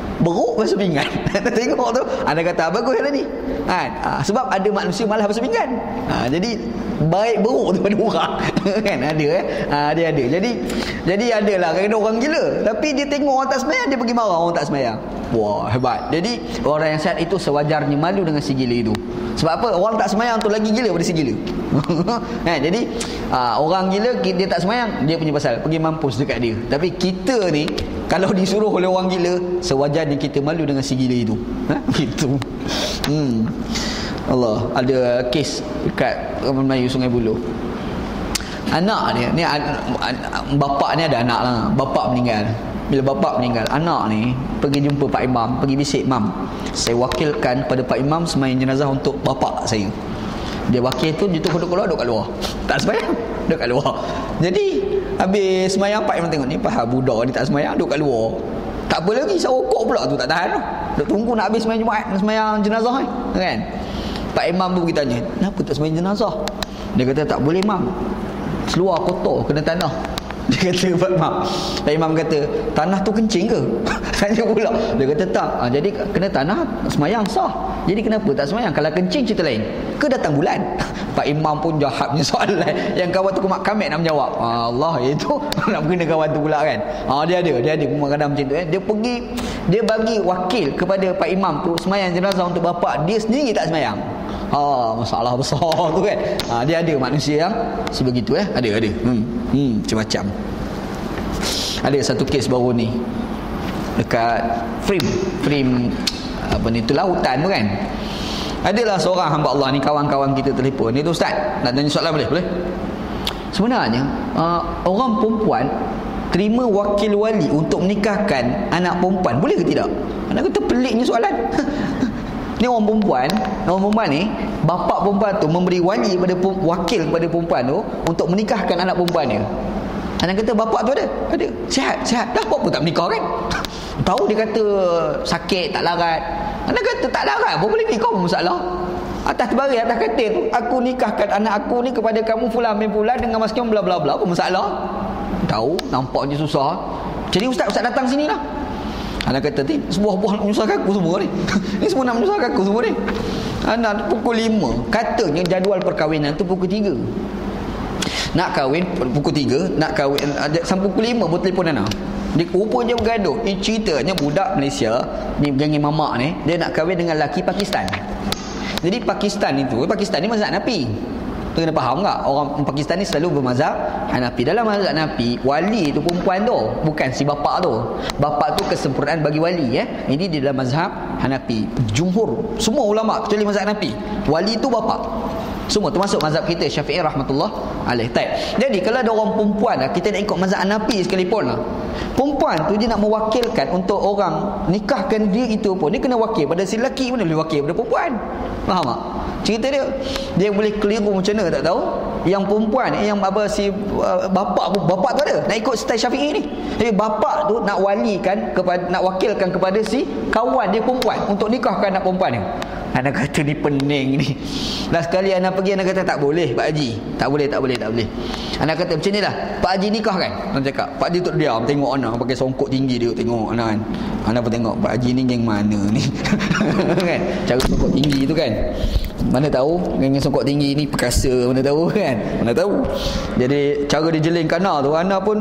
S1: Tengok tu, anda kata bagus lah ni sebab ada manusia malas basuh pinggan. Jadi baik beruk daripada orang. Kan ada dia ada. Jadi adalah kadang orang gila, tapi dia tengok orang tak sembahyang, dia pergi marah orang tak sembahyang. Wah, hebat. Jadi orang yang sihat itu sewajarnya malu dengan si gila itu. Sebab apa? Orang tak sembahyang tu lagi gila daripada si gila. Jadi orang gila dia tak sembahyang, dia punya pasal, pergi mampus dekat dia. Tapi kita ni kalau disuruh oleh orang gila, sewajarnya kita malu dengan si gila itu. Gitu. Allah, ada kes dekat Melayu Sungai Buloh. Anak dia ni, bapak ni ada anak lah. Bapak meninggal. Bila bapak meninggal, anak ni pergi jumpa Pak Imam, pergi bisik, "Mam, saya wakilkan pada Pak Imam sembahyang jenazah untuk bapak saya." Dia wakil tu, dia tu duduk keluar, duduk kat luar. Tak sembahyang, duduk kat luar. Jadi habis sembahyang, Pak Imam tengok ni faham budak ni tak sembahyang, duduk kat luar. Tak apa lagi, rokok pula tu tak tahan tu. Duk tunggu nak habis sembahyang Jumaat, sembahyang jenazah kan. Pak Imam pun pergi tanya, "Kenapa tak sembahyang jenazah?" Dia kata, "Tak boleh, Mam. Seluar kotor, kena tanah." Dia kata, Pak Imam kata, "Tanah tu kencing ke?" Tanya pula. Dia kata, "Tak. Jadi kena tanah, semayang sah. Jadi kenapa tak semayang? Kalau kencing cerita lain. Ke datang bulan?" Pak Imam pun jahat punya soalan. Yang kawan tu kemak kamek nak menjawab. Allah, itu nak kena kawan tu pula kan. Dia ada kadang-kadang macam tu. Dia pergi, dia bagi wakil kepada Pak Imam tu semayang jenazah untuk bapak, dia sendiri tak semayang. Masalah besar tu kan. Dia ada manusia yang sebegitu ada. Macam-macam. Ada satu kes baru ni dekat frame apa ni tu, lautan tu kan. Adalah seorang hamba Allah ni, kawan-kawan kita telefon ni tu, "Ustaz, nak tanya soalan boleh?" Sebenarnya orang perempuan terima wakil wali untuk menikahkan anak perempuan, boleh ke tidak? Anak kata peliknya soalan. Ni orang perempuan ni, bapa perempuan tu memberi wali kepada wakil kepada perempuan tu untuk menikahkan anak perempuan dia. Anak kata bapa tu ada sihat dah, apa tak menikah kan. Tahu dia kata sakit tak larat. Anak kata tak larat apa boleh nikah, apa masalah? Atas terbaring atas katil tu, "Aku nikahkan anak aku ni kepada kamu fulan bin fulan dengan mas kiam bla bla bla," apa masalah? Tahu nampaknya susah. Jadi ustaz datang sini lah. Anak kata, sebuah-buah nak menyusahkan aku semua ni. Ni semua nak menyusahkan aku semua ni. Anak pukul 5. Katanya jadual perkahwinan tu pukul 3. Nak kahwin pukul 3, nak kahwin sampai pukul 5 baru telefon anak. Dia rupanya bergaduh. Ceritanya budak Malaysia ni, geng mamak ni, dia nak kahwin dengan lelaki Pakistan. Jadi Pakistan ni mazhab Hanafi. Tu kena faham tak? Orang Pakistan ni selalu bermazhab Hanafi. Dalam mazhab Hanafi, wali tu perempuan tu, bukan si bapa tu. Bapa tu kesempurnaan bagi wali Ini di dalam mazhab Hanafi. Jumhur semua ulama kecuali mazhab Hanafi, wali tu bapa. Semua termasuk mazhab kita Syafi'i rahmatullah alaih. Jadi kalau ada orang perempuan kita nak ikut mazhab Hanafi sekalipun perempuan tu dia nak mewakilkan untuk orang nikahkan dia, itu pun dia kena wakil pada si lelaki, mana boleh wakil pada perempuan. Faham tak? Cerita dia boleh keliru macam mana tak tahu. Yang perempuan yang si bapa tu ada nak ikut style Syafi'i ni. Jadi bapa tu nak wakilkan kepada si kawan dia perempuan untuk nikahkan anak perempuan dia. Anak kata ni pening ni. Last kali anak pergi, anak kata tak boleh Pak Haji. Tak boleh. Anak kata macam ni lah, Pak Haji nikah kan. Anak cakap, Pak Haji tu diam tengok anak pakai songkok tinggi, dia tengok anak kan. Anak pun tengok Pak Haji ni geng mana ni. Kan? Cara songkok tinggi tu kan. Mana tahu geng songkok tinggi ni perkasa, mana tahu kan. Mana tahu. Jadi cara dia jelingkan anak tu, anak pun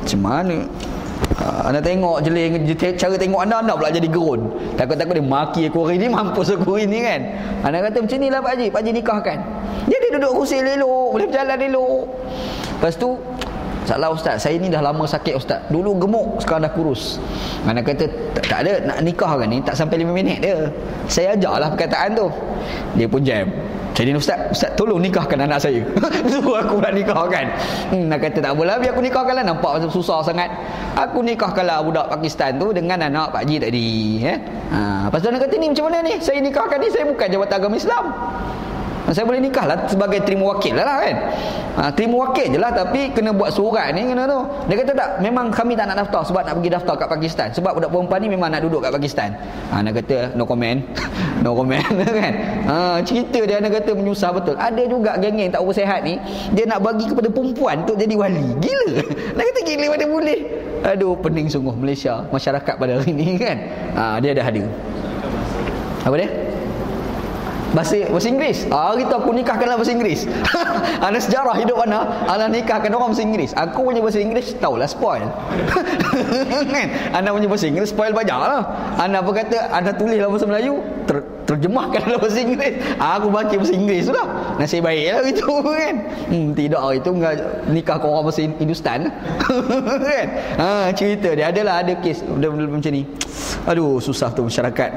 S1: Macam mana? Anda tengok cara tengok anda pula jadi gerun. Takut-takut dia maki aku hari ni, mampus aku hari ni kan. Anda kata macam ni lah Pak Haji nikahkan. Dia duduk kursi elok, boleh berjalan elok. Lepas tu, salah Ustaz, saya ni dah lama sakit Ustaz. Dulu gemuk, sekarang dah kurus. Anda kata tak ada, nak nikahkan ni tak sampai 5 minit dia. Saya ajarlah perkataan tu. Dia pun jam. Jadi Ustaz tolong nikahkan anak saya. Suruh aku nak nikahkan. Nak kata tak boleh, biar aku nikahkanlah. Nampak macam susah sangat. Aku nikahkanlah budak Pakistan tu dengan anak Pak Haji tadi. Lepas tu nak kata ni macam mana ni? Saya nikahkan ni, saya bukan jabatan agama Islam. Saya boleh nikah lah sebagai terima wakil lah kan. Terima wakil je lah, tapi kena buat surat ni, kena tu. Dia kata tak, memang kami tak nak daftar sebab nak pergi daftar kat Pakistan. Sebab budak perempuan ni memang nak duduk kat Pakistan. Dia kata no comment. No comment kan. Cerita dia, kata menyusah betul. Ada juga geng-geng tak bersihat ni, dia nak bagi kepada perempuan untuk jadi wali. Gila. Dia kata gila mana boleh. Aduh, pening sungguh Malaysia, masyarakat pada hari ni kan. Dia dah ada. Apa dia? Bahasa Inggeris. Hari tu aku nikahkanlah bahasa Inggeris. Ana sejarah hidup ana nikahkan orang bahasa Inggeris. Aku punya bahasa Inggeris tahulah spoil. Kan? Ana punya bahasa Inggeris spoil banyaklah. Ana apa kata, ana tulislah bahasa Melayu, terjemahkan dalam bahasa Inggeris. Aku baca bahasa Inggeris sudah. Nasib baiklah gitu kan. Tidak hari tu nikah kau orang bahasa Hindustan. Kan? Cerita dia ada kes macam ni. Aduh, susah tu masyarakat.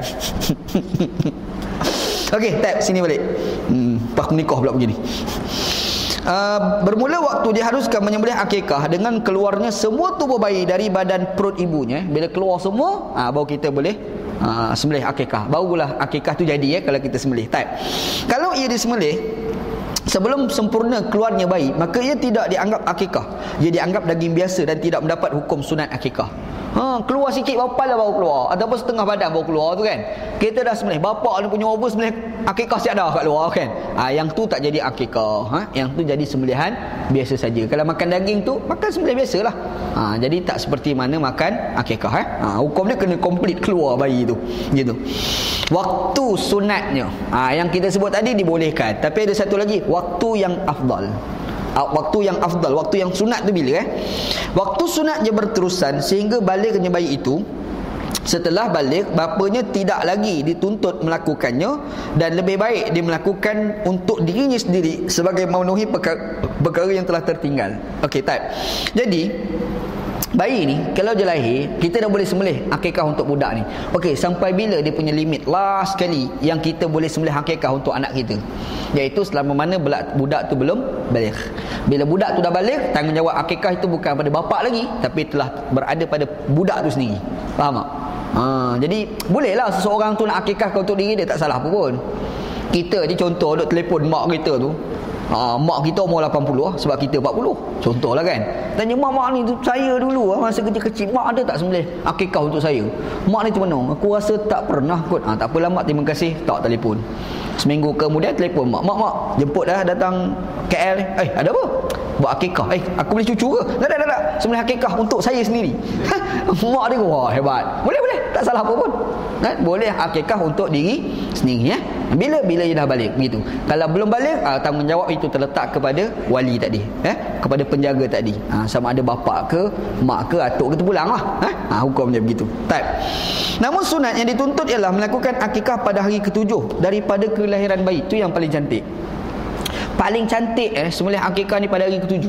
S1: Okey, tab sini balik. Pas nikah pula begini. Bermula waktu diharuskan menyembelih akikah dengan keluarnya semua tubuh bayi dari badan perut ibunya. Bila keluar semua, baru kita boleh sembelih akikah. Barulah akikah tu jadi kalau kita sembelih. Tab. Kalau ia disembelih sebelum sempurna keluarnya bayi, maka ia tidak dianggap akikah. Ia dianggap daging biasa dan tidak mendapat hukum sunat akikah. Keluar sikit bapa lah baru keluar, ataupun setengah badan baru keluar tu kan. Kita dah sembelih, bapak ni punya over sembelih akikah siap dah kat luar kan. Yang tu tak jadi akikah. Yang tu jadi sembelihan biasa saja. Kalau makan daging tu, makan sembelih biasalah. Jadi tak seperti mana makan akikah. Hukum dia kena komplit keluar bayi tu. Gitu. Waktu sunatnya, yang kita sebut tadi dibolehkan. Tapi ada satu lagi, waktu yang afdal. Waktu yang afdal, waktu yang sunat tu bila waktu sunatnya berterusan sehingga balignya bayi itu. Setelah balik, bapanya tidak lagi dituntut melakukannya dan lebih baik dia melakukan untuk dirinya sendiri sebagai memenuhi perkara yang telah tertinggal. Okey, tak. Jadi bayi ni kalau dia lahir, kita dah boleh sembelih akikah untuk budak ni. Okey, sampai bila dia punya limit last sekali yang kita boleh sembelih akikah untuk anak kita? Iaitu selama mana budak tu belum balik. Bila budak tu dah balik, tanggungjawab akikah itu bukan pada bapak lagi, tapi telah berada pada budak tu sendiri. Faham tak? Jadi bolehlah seseorang tu nak akikah untuk diri dia, tak salah apa pun. Kita je contoh duk telefon mak kita tu, mak kita umur 80 sebab kita 40. Contohlah kan. Tanya mak ni tu, saya dulu masa kecil-kecil mak ada tak sembelih akikah untuk saya? Mak ni tu mana? Aku rasa tak pernah kot. Tak apalah mak, terima kasih. Tak telefon. Seminggu kemudian telefon mak jemput dah datang KL. Ada apa? Buat akikah. Aku boleh cucu ke? Tak. Sembelih akikah untuk saya sendiri. Mak dia, wah hebat. Boleh. Tak salah apa pun. Boleh akikah untuk diri sendiri. Bila dia dah balik begitu. Kalau belum balik, tanggungjawab itu terletak kepada wali tadi, kepada penjaga tadi. Sama ada bapa ke, mak ke, atuk ke, terpulanglah. Hukum dia begitu. Baik. Namun sunat yang dituntut ialah melakukan akikah pada hari ke-7 daripada kelahiran bayi. Itu yang paling cantik. Paling cantik sembelih akikah ni pada hari ke-7.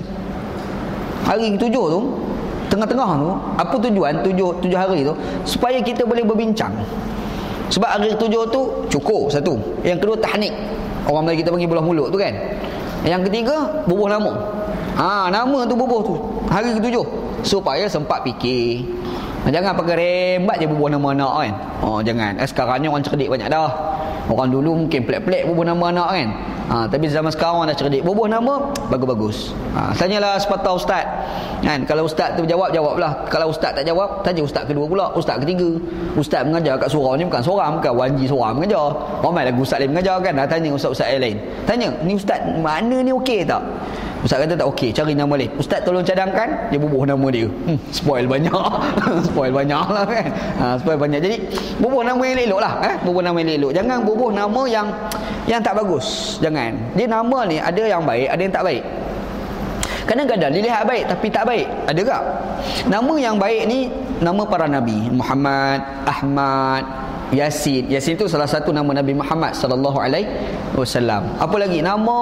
S1: Hari ke-7 tu, tengah-tengah tu, apa tujuan 7 hari tu? Supaya kita boleh berbincang. Sebab hari ke-7 tu cukur satu. Yang kedua tahnik. Orang Melayu kita panggil belah mulut tu kan. Yang ketiga bubuh nama. Nama tu bubuh tu hari ke-7 supaya sempat fikir. Jangan pakai rembat je bubuh nama anak kan. Jangan. Sekarang ni orang cerdik banyak dah. Orang dulu mungkin pelik-pelik bubuh nama anak kan. Tapi zaman sekarang orang dah cerdik. Bubuh nama bagus-bagus. Tanyalah sepatah ustaz kan. Kalau ustaz tu jawablah. Kalau ustaz tak jawab, tanya ustaz kedua pula, ustaz ketiga. Ustaz mengajar kat surau ni bukan seorang, bukan wanji seorang mengajar. Ramai lagu ustaz lain mengajar kan. Tanya ustaz-ustaz yang lain. Tanya, ni ustaz mana ni okey tak? Ustaz kata tak okey, cari nama lain. Ustaz tolong cadangkan, dia bubuh nama dia. Spoil banyak. Spoil banyak lah kan. Spoil banyak. Jadi bubuh nama yang elok lah. Bubuh nama yang elok. Jangan bubuh nama yang tak bagus. Jangan. Dia nama ni ada yang baik, ada yang tak baik. Kadang-kadang dilihat baik tapi tak baik. Ada tak? Nama yang baik ni nama para nabi. Muhammad, Ahmad, Yasin. Yasin itu salah satu nama Nabi Muhammad sallallahu alaihi wasallam. Apa lagi? Nama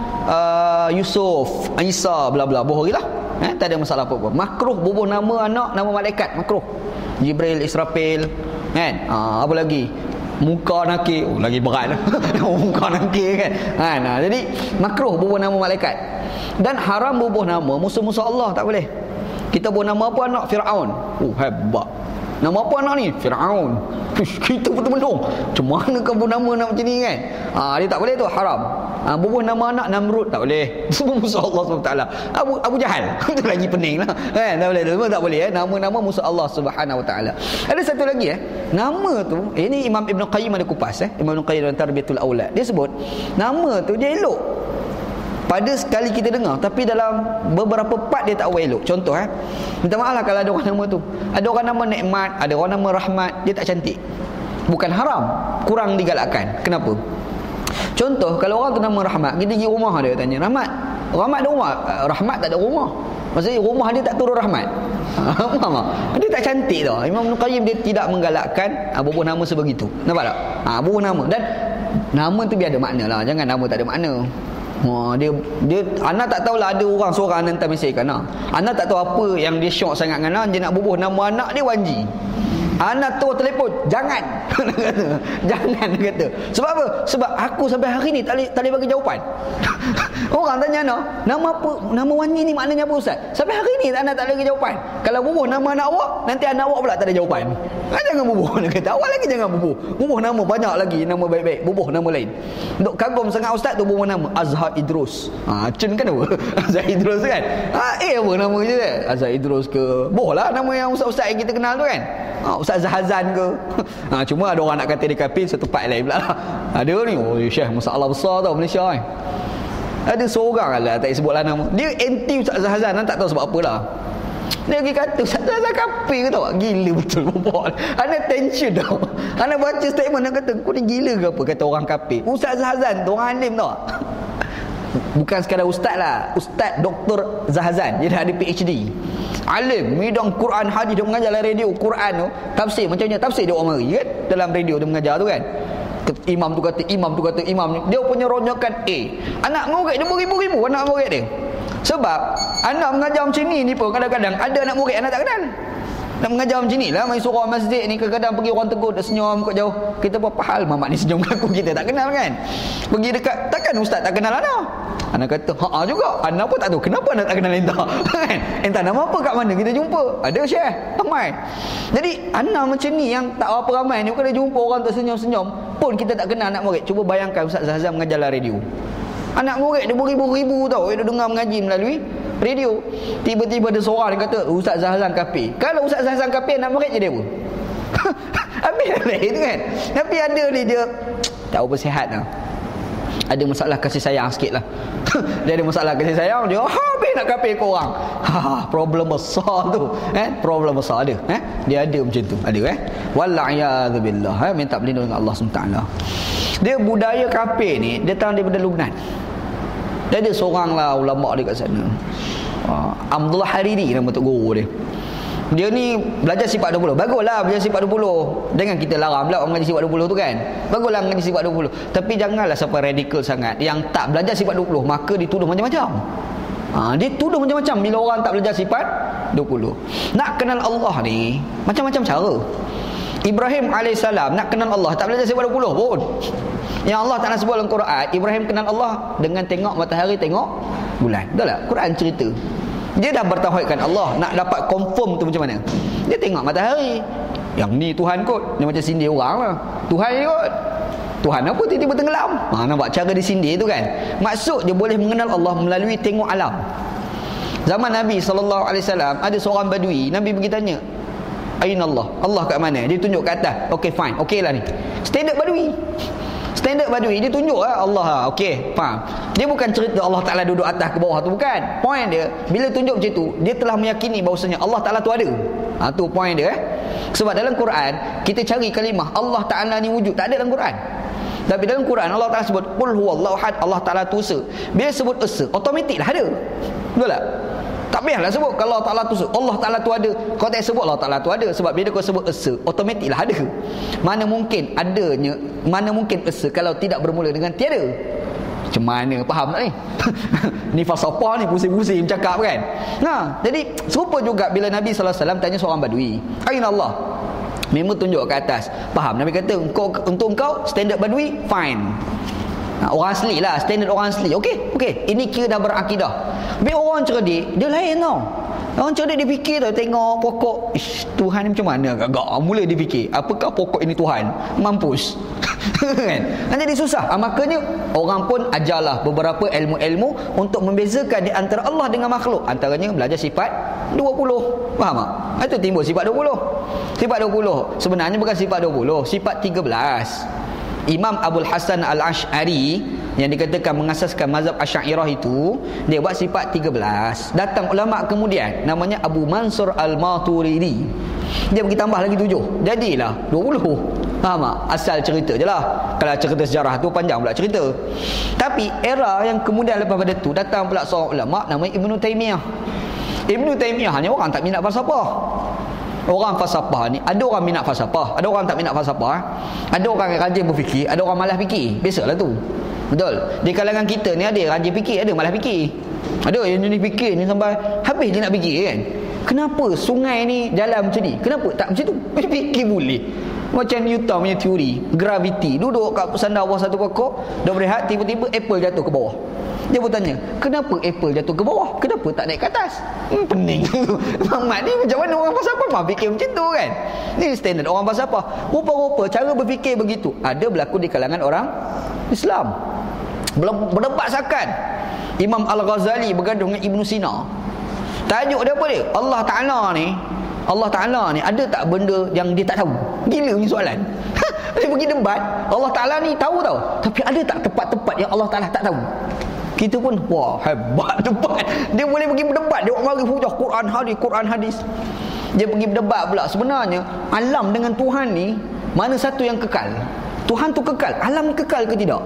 S1: Yusuf, Isa, bla bla. Bohonglah. Tak ada masalah apa-apa. Makruh bubuh nama anak, nama malaikat, makruh. Jibril, Israfil, kan? Apa lagi? Muka nakir. Lagi berat lah. Muka nakir kan. Jadi makruh bubuh nama malaikat. Dan haram bubuh nama musuh-musuh Allah, tak boleh. Kita bubuh nama apa anak? Firaun. Hebat. Nama apa anak ni? Firaun. Kita betul-betul macam mana kau bubuh nama nak macam ni kan? Dia tak boleh tu, haram. Bubuh nama anak Namrud, tak boleh. Semua musuh Allah SWT. Abu Jahal. Itu lagi pening lah kan? Tak boleh. Semua tak boleh. Nama-nama musuh Allah SWT. Ada satu lagi nama tu, ini Imam Ibn Qayyim ada kupas. Imam Ibn Qayyim dalam Tarbiyatul Aulad, dia sebut nama tu dia elok pada sekali kita dengar, tapi dalam beberapa part dia tak elok. Contoh minta maaf lah kalau ada orang nama tu, ada orang nama Nikmat, ada orang nama Rahmat, dia tak cantik. Bukan haram, kurang digalakkan. Kenapa? Contoh kalau orang tu nama Rahmat, kita pergi rumah dia tanya, Rahmat ada rumah? Rahmat tak ada rumah. Maksudnya rumah dia tak turun rahmat. Faham tak? Dia tak cantik tau. Imam Ibn Qayyim dia tidak menggalakkan bubuh nama sebegitu. Nampak tak? Bubuh nama. Dan nama tu biar ada makna lah. Jangan nama tak ada makna. Dia Ana tak tahulah, ada orang seorang Ana hantar mesej kan. Ana tak tahu apa yang dia syok sangat dengan Ana. Dia nak bubuh nama anak dia Wanji. Ana tu telefon, jangan. Jangan, dia kata. Sebab apa? Sebab aku sampai hari ni tak boleh bagi jawapan. Orang tanya Ana, nama apa? Nama Wanji ni maknanya apa Ustaz? Sampai hari ni Ana tak boleh bagi jawapan. Kalau bubuh nama anak awak, nanti anak awak pula tak ada jawapan. Jangan bubuh, dia kata. Awak lagi jangan bubuh. Bubuh nama banyak lagi, nama baik-baik. Bubuh nama lain. Untuk kagum sangat Ustaz tu bubuh nama Azhar Idrus. Cun kan apa? Azhar Idrus kan? Apa nama je kan? Azhar Idrus ke? Boh lah nama yang ustaz-ustaz yang kita kenal tu kan? Ustaz Zahazan ke? Cuma ada orang nak kata dia kafir satu tempat lain pula lah. Ada ni, Syekh masalah besar tau Malaysia kan. Ada seorang lah, tak sebutlah nama. Dia anti Ustaz Zahazan, tak tahu sebab apalah. Dia pergi kata Ustaz Zahazan kafir ke tau? Gila betul bapak. Ana tension tau. Ana baca statement, dia kata kau ni gila ke apa kata orang kafir. Ustaz Zahazan tu orang alim tau. Bukan sekadar ustaz lah, Ustaz Dr. Zahazan. Dia dah ada PhD, alim bidang Quran hadis. Dia mengajar dalam radio Quran tu, tafsir macamnya tafsir dia orang mari kan, dalam radio dia mengajar tu kan. Imam tu kata, imam dia punya ronyokan anak murid dia beribu-ribu anak murid dia. Sebab anak mengajar macam ni pun kadang-kadang ada anak murid anak tak kenal. Nak mengajar macam ni lah, main surau masjid ni kadang-kadang pergi orang tegur, dia senyum kat jauh. Kita berapa hal mamak ni senyum kat aku, kita tak kenal kan. Pergi dekat, takkan ustaz tak kenal anak? Anak kata, juga. Anak pun tak tahu kenapa anak tak kenal entah. Kan? Entah nama apa kat mana kita jumpa. Ada Syekh, ramai. Jadi anak macam ni yang tak apa ramai ni, kalau jumpa orang tak senyum-senyum pun kita tak kenal anak murid. Cuba bayangkan Ustaz Zahazan mengajar dalam radio. Anak murid dia beribu-ribu tau, dia dengar mengaji melalui radio. Tiba-tiba ada seorang dia kata Ustaz Zahazan kafir. Kalau Ustaz Zahazan kafir, anak murid je dia apa? Habis lain tu kan. Tapi ada ni dia tak apa sihat lah. Ada masalah kasih sayang sikit lah. Dia ada masalah kasih sayang, dia habis nak kafir ke orang. Problem besar tu. Problem besar ada. Dia ada macam tu. Ada Walla'iyadzubillah. Minta perlindungan dengan Allah SWT. Dia budaya kafir ni datang daripada Lubnan. Dia ada seorang lah ulama dia kat sana, Abdullah Hariri nama tok guru dia. Dia ni belajar sifat 20. Baguslah belajar sifat 20. Dengan kita larang pula orang mengaji sifat 20 tu kan. Baguslah mengaji sifat 20. Tapi janganlah sampai radikal sangat. Yang tak belajar sifat 20 maka dituduh macam-macam. Dia tuduh macam-macam bila orang tak belajar sifat 20. Nak kenal Allah ni macam-macam cara. Ibrahim AS nak kenal Allah tak belajar sifat 20 pun. Yang Allah Ta'ala sebut dalam Quran, Ibrahim kenal Allah dengan tengok matahari, tengok bulan. Betul tak? Quran cerita. Dia dah bertauhidkan Allah. Nak dapat confirm tu macam mana? Dia tengok matahari. Yang ni Tuhan kot. Dia macam sindir orang lah. Tuhan ni kot. Tuhan apa tiba-tiba tenggelam. Nampak cara dia sindir tu kan. Maksud dia boleh mengenal Allah melalui tengok alam. Zaman Nabi SAW ada seorang badui. Nabi pergi tanya, Aina Allah? Allah kat mana? Dia tunjuk ke atas. Okay fine. Okay lah ni. Standard badui. Standard badui dia tunjuk Allah lah. Okey, faham. Dia bukan cerita Allah Ta'ala duduk atas ke bawah tu, bukan. Point dia, bila tunjuk macam tu, dia telah meyakini bahawasanya Allah Ta'ala tu ada. Tu point dia. Sebab dalam Quran kita cari kalimah Allah Ta'ala ni wujud, tak ada dalam Quran. Tapi dalam Quran Allah Ta'ala sebut qul huwallahu ahad, Allah Ta'ala tu esa. Bila sebut esa, automatik lah ada. Betul tak? Tak payahlah sebut kalau Allah Ta'ala tu esa, Allah Ta'ala tu ada. Kau tak sebut Allah Ta'ala tu ada, sebab bila kau sebut esa, automatik lah ada. Mana mungkin adanya, mana mungkin esa kalau tidak bermula dengan tiada? Macam mana, faham tak ni? Ni falsafah ni, pusing-pusing cakap kan. Jadi serupa juga bila Nabi SAW tanya seorang badui, Aina Allah? Memang tunjuk ke atas. Faham? Nabi kata, untuk engkau standard badui fine. Orang asli lah, standard orang asli. Okey. Ini kira dah berakidah. Tapi orang cerdik dia lain tau. Orang cerdik dia fikir tau, tengok pokok, Tuhan ni macam mana agak. Mula dia fikir, apakah pokok ini Tuhan? Mampus. Kan? Jadi susah. Makanya orang pun ajarlah beberapa ilmu-ilmu untuk membezakan di antara Allah dengan makhluk. Antaranya belajar sifat 20. Faham tak? Itu timbul sifat 20. Sifat 20 sebenarnya bukan sifat 20, sifat 13. Imam Abul Hasan Al-Ash'ari yang dikatakan mengasaskan mazhab Asy'ariyah itu, dia buat sifat 13. Datang ulama kemudian namanya Abu Mansur Al-Maturidi, dia bagi tambah lagi 7, jadilah 20. Faham tak? Asal cerita je lah. Kalau cerita sejarah tu panjang pula cerita. Tapi era yang kemudian lepas pada tu, datang pula seorang ulama namanya Ibnu Taimiyah. Ibnu Taimiyah ni orang tak minat falsafah. Orang falsafah ni, ada orang minat falsafah, ada orang tak minat falsafah. Ada orang yang rajin berfikir, ada orang malas fikir. Biasalah tu. Betul. Di kalangan kita ni ada yang rajin fikir, ada malas fikir. Ada yang jenis fikir ni sampai habis dia nak fikir kan. Kenapa sungai ni jalan macam ni? Kenapa tak macam tu? Fikir boleh. Macam Newton punya teori gravity, duduk kat sandar bawah satu pokok, dah berehat, tiba-tiba apple jatuh ke bawah. Dia pun tanya, kenapa apple jatuh ke bawah? Kenapa tak naik ke atas? Pening. Mamat ni macam mana orang falsafah fikir macam tu kan? Ni standard orang falsafah. Rupa-rupa cara berfikir begitu ada berlaku di kalangan orang Islam. Berdebat sakan. Imam Al-Ghazali bergaduh dengan Ibn Sina. Tajuk dia apa dia? Allah Ta'ala ni ada tak benda yang dia tak tahu? Gila punya soalan. Dia pergi debat, Allah Ta'ala ni tahu tau, tapi ada tak tempat-tempat yang Allah Ta'ala tak tahu? Kita pun, wah hebat debat. Dia boleh pergi berdebat, dia mari hujah Quran hadis. Dia pergi berdebat pula, sebenarnya alam dengan Tuhan ni mana satu yang kekal? Tuhan tu kekal, alam ni kekal ke tidak?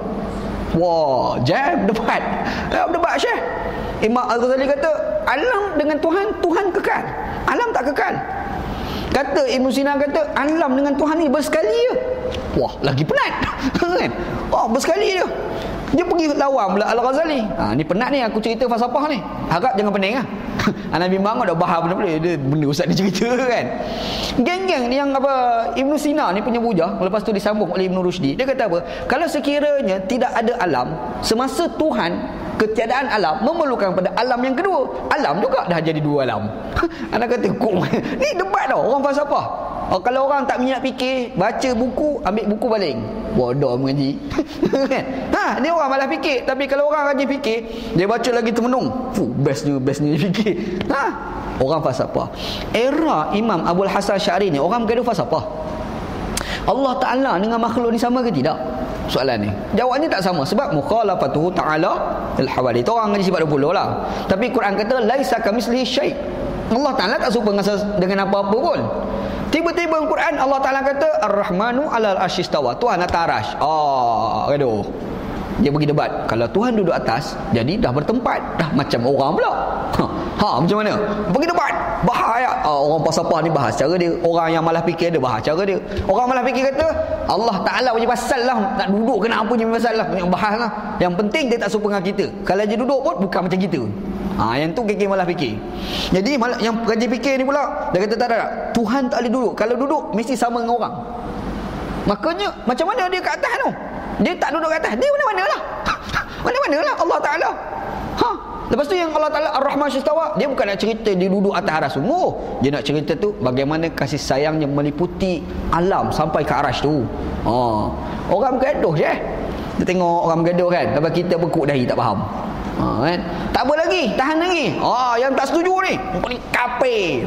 S1: Wah, jam debat Syekh. Imam Al-Ghazali kata alam dengan Tuhan kekal, alam tak kekal. Kata Ibn Sina kata alam dengan Tuhan ni bersekali je. Wah, lagi penat. Kan? Oh, bersekali je. Dia pergi lawan pula Al-Ghazali. Ni penat ni aku cerita falsafah ni. Harap jangan pening lah. Nabi Muhammad dah faham benda-benda. Dia benda ustaz dia cerita kan. Geng-geng yang apa, Ibn Sina ni punya bujang, lepas tu disambung oleh Ibn Rushdi. Dia kata apa? Kalau sekiranya tidak ada alam, semasa Tuhan, ketiadaan alam memerlukan pada alam yang kedua. Alam juga dah jadi dua alam. Anak kata kok ni debat tau orang falsafah. Kalau orang tak minat fikir, baca buku, ambil buku baling. Bodoh mengaji. Dia orang malas fikir. Tapi kalau orang rajin fikir, dia baca lagi termenung. Bestnya fikir. Orang falsafah. Era Imam Abul Hasan Syari ni orang bergaduh falsafah. Allah Ta'ala dengan makhluk ni sama ke tidak? Soalan ni. Jawabnya tak sama. Sebab mukhalafatuhu ta'ala al-hawadith. Orang ngaji sifat 20 lah. Tapi Quran kata laisa kamislihi syai'. Allah Ta'ala tak serupa dengan apa-apa pun. Tiba-tiba Quran Allah Ta'ala kata Ar-Rahmanu alal arsyistawa, Tuhan atas arasy. Gaduh. Dia pergi debat. Kalau Tuhan duduk atas, jadi dah bertempat. Dah macam orang pula. Macam mana? Pergi debat. Bahaya. Orang falsafah ni bahas cara dia. Orang yang malah fikir dia bahas cara dia. Orang malah fikir kata Allah Ta'ala punya pasal lah. Nak duduk kenapa punya pasal lah. Yang bahas lah. Yang penting dia tak serupa dengan kita. Kalau dia duduk pun bukan macam kita. Yang tu kekek malah fikir. Jadi yang rajin fikir ni pula, dia kata tak ada. Tuhan tak boleh duduk. Kalau duduk mesti sama dengan orang. Makanya macam mana dia kat atas tu? Dia tak duduk kat atas. Dia mana-mana lah. Mana-mana lah Allah Ta'ala. Lepas tu yang Allah Ta'ala Ar-Rahman Syistawa, dia bukan nak cerita dia duduk atas aras sungguh. Dia nak cerita tu bagaimana kasih sayangnya meliputi alam sampai ke aras tu. Orang bergaduh je. Dia tengok orang bergaduh kan. Lepas kita berkuk dahi tak faham. Kan? Tak apa lagi, tahan lagi. Yang tak setuju ni paling kafir.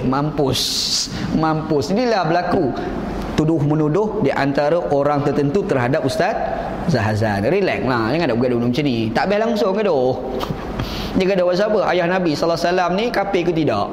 S1: Mampus. Inilah berlaku tuduh menuduh di antara orang tertentu terhadap Ustaz Zahazan. Relax lah, jangan nak bergaduh macam ni. Tak biar langsung gaduh. Dia gaduh pasal apa? Ayah Nabi SAW ni kafir ke tidak?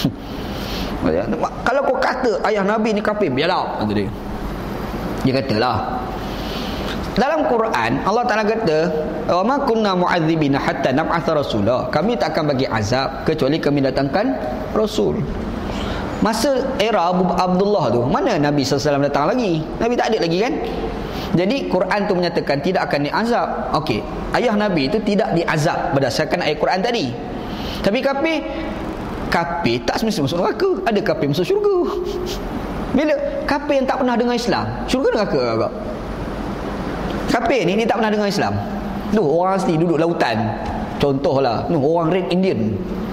S1: Kalau kau kata ayah Nabi ni kafir, biarlah. Dia katalah Dalam Quran Allah Taala kata, "Wa ma kunna mu'adzibina hatta nab'atha rasula." Kami tak akan bagi azab kecuali kami datangkan rasul. Masa era Abu Abdullah tu, mana Nabi SAW datang lagi? Nabi tak ada lagi kan? Jadi Quran tu menyatakan tidak akan diazab. Okey, ayah Nabi itu tidak diazab berdasarkan ayat Quran tadi. Tapi kafir tak semestinya masuk neraka. Ada kafir masuk syurga. Bila kafir yang tak pernah dengar Islam, syurga neraka agak. Kafir ni dia tak pernah dengar Islam. Tu orang asli duduk lautan. Contohlah, orang Red Indian.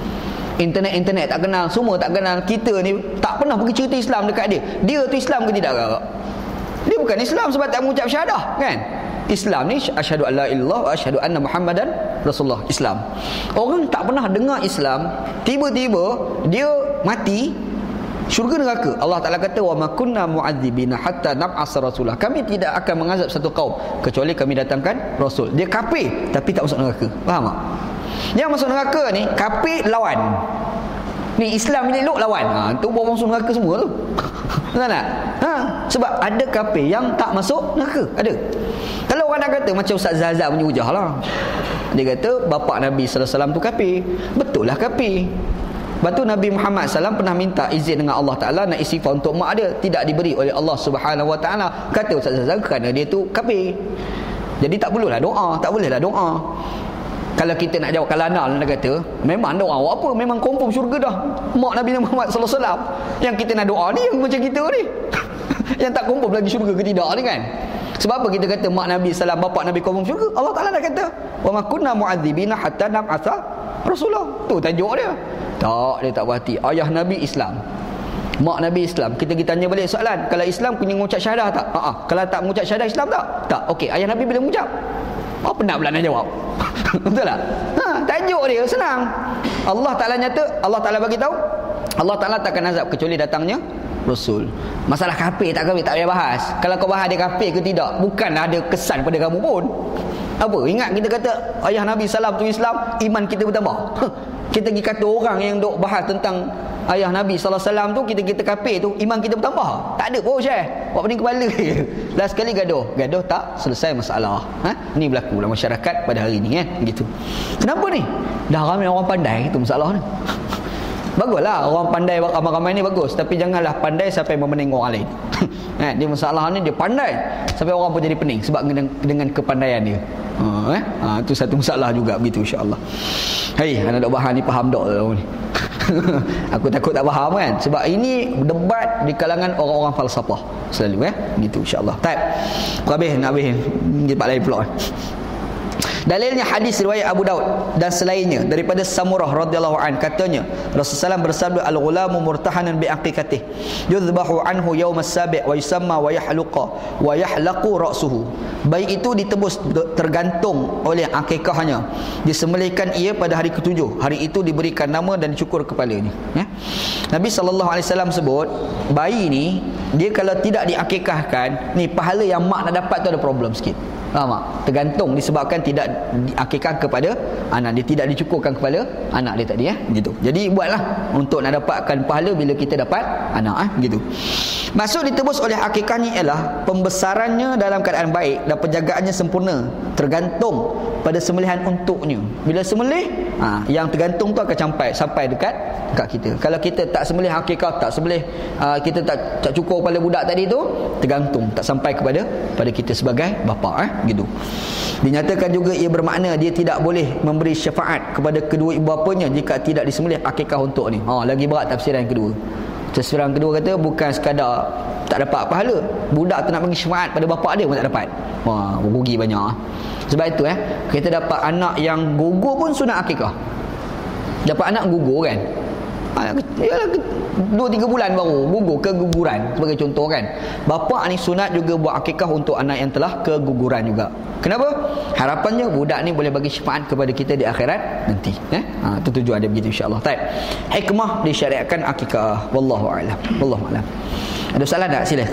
S1: Internet tak kenal, semua tak kenal. Kita ni tak pernah pergi cerita Islam dekat dia. Dia tu Islam ke tidak agak? Dia bukan Islam sebab tak mengucap syahadah, kan? Islam ni asyhadu alla illallah wa asyhadu anna Muhammadan Rasulullah. Islam. Orang tak pernah dengar Islam, tiba-tiba dia mati, syurga neraka. Allah Taala kata, "Wa ma kunna mu'adzibina hatta nab'asa rasulah." Kami tidak akan mengazab satu kaum kecuali kami datangkan rasul. Dia kafir tapi tak masuk neraka. Faham tak? Yang masuk neraka ni kafir lawan. Ni Islam ni elok lawan. Tu bawa masuk neraka semua tu. Betul tak? Sebab ada kafir yang tak masuk neraka. Ada. Kalau orang nak kata macam Ustaz Zazal punya hujah lah. Dia kata bapa Nabi sallallahu alaihi wasallam tu kafir. Betul lah kafir. Lepas tu Nabi Muhammad SAW pernah minta izin dengan Allah Ta'ala nak istighfar untuk mak dia. Tidak diberi oleh Allah Subhanahu Wa Ta'ala. Kata Ustaz Zazal kerana dia tu kafir. Jadi tak perlulah doa. Tak bolehlah doa. Kalau kita nak jawab kalanal, nak kata memang doa awak apa, memang confirm syurga dah mak Nabi Muhammad sallallahu alaihi wasallam. Yang kita nak doa ni yang macam kita ni yang tak confirm lagi syurga ke tidak ni kan. Sebab apa kita kata mak Nabi sallam, bapa Nabi confirm syurga? Allah Taala dah kata wa ma kunna mu'adzibina hatta nab'atha rasulah. Tu tajuk dia. Tak, dia tak berhati. Ayah Nabi Islam, mak Nabi Islam. Kita tanya balik soalan, kalau Islam kena mengucap syahadah tak? Kalau tak mengucap syahadah Islam tak? Tak. Okey, ayah Nabi bila mengucap? Apa nak pula nak jawab? Betul tak? Tajuk dia senang. Allah Ta'ala nyata, Allah Ta'ala bagi tahu, Allah Ta'ala takkan azab kecuali datangnya Rasul. Masalah kafir tak payah bahas. Kalau kau bahas dia kafir ke tidak, bukanlah ada kesan pada kamu pun. Apa? Ingat kita kata ayah Nabi Salam tu Islam, iman kita bertambah. Kita pergi kata orang yang duk bahas tentang ayah Nabi SAW tu, kita kafir tu, iman kita bertambah. Tak ada pun Syekh. Buat pening kepala. Last sekali gaduh tak selesai masalah. Ni berlaku dalam masyarakat pada hari ni kan. Gitu. Kenapa ni? Dah ramai orang pandai itu masalah ni. Baguslah orang pandai ramai-ramai ni bagus, tapi janganlah pandai sampai memening orang lain. Dia masalah ni dia pandai sampai orang pun jadi pening sebab dengan kepandaian dia. Itu satu masalah juga begitu insya-Allah. Hai, anak dok bahan ni faham tak ni? Aku takut tak faham kan, sebab ini debat di kalangan orang-orang falsafah selalu gitu insya-Allah. Baik. Nak habis tempat lain pula. Dalilnya hadis riwayat Abu Daud dan selainnya daripada Samurah radhiyallahu an, katanya Rasulullah bersabda, al-ghulamu murtahanan bi aqiqatih yudhbahu anhu yawm as-sabi' wa yusamma wa yahlaqu ra'suhu. Bayi itu ditebus tergantung oleh akikahnya, disembelihkan ia pada hari ketujuh. Hari itu diberikan nama dan dicukur kepalanya. Nabi SAW sebut bayi ni dia kalau tidak diakikahkan, ni pahala yang mak nak dapat tu ada problem sikit. Faham tak? Tergantung disebabkan tidak diakikah kepada anak dia, tidak dicukurkan kepada anak dia tadi gitu. Jadi buatlah untuk nak dapatkan pahala bila kita dapat anak gitu. Maksud ditebus oleh akikah ni ialah pembesarannya dalam keadaan baik dan penjagaannya sempurna, tergantung pada sembelihan untuknya. Bila sembelih, yang tergantung tu akan sampai dekat kita. Kalau kita tak sembelih akikah, tak sembelih, kita tak cukur kepala budak tadi tu, tergantung tak sampai kepada kita sebagai bapa gitu. Dinyatakan juga ia bermakna dia tidak boleh memberi syafaat kepada kedua ibu bapanya jika tidak disembelih akikah untuk ni. Lagi berat tafsiran kedua. Tafsiran kedua kata bukan sekadar tak dapat pahala, budak tu nak bagi syafaat pada bapa dia pun tak dapat. Rugi banyak. Sebab itu kita dapat anak yang gugur pun sunat akikah. Dapat anak gugur kan, yalah 2-3 bulan baru gugur, keguguran sebagai contoh kan. Bapa ni sunat juga buat akikah untuk anak yang telah keguguran juga. Kenapa? Harapannya budak ni boleh bagi syafaat kepada kita di akhirat nanti. Itu tujuan dia begitu insya-Allah. Baik. Hikmah disyariatkan akikah. Wallahu a'lam. Wallahu a'lam. Ada soalan tak? Sila.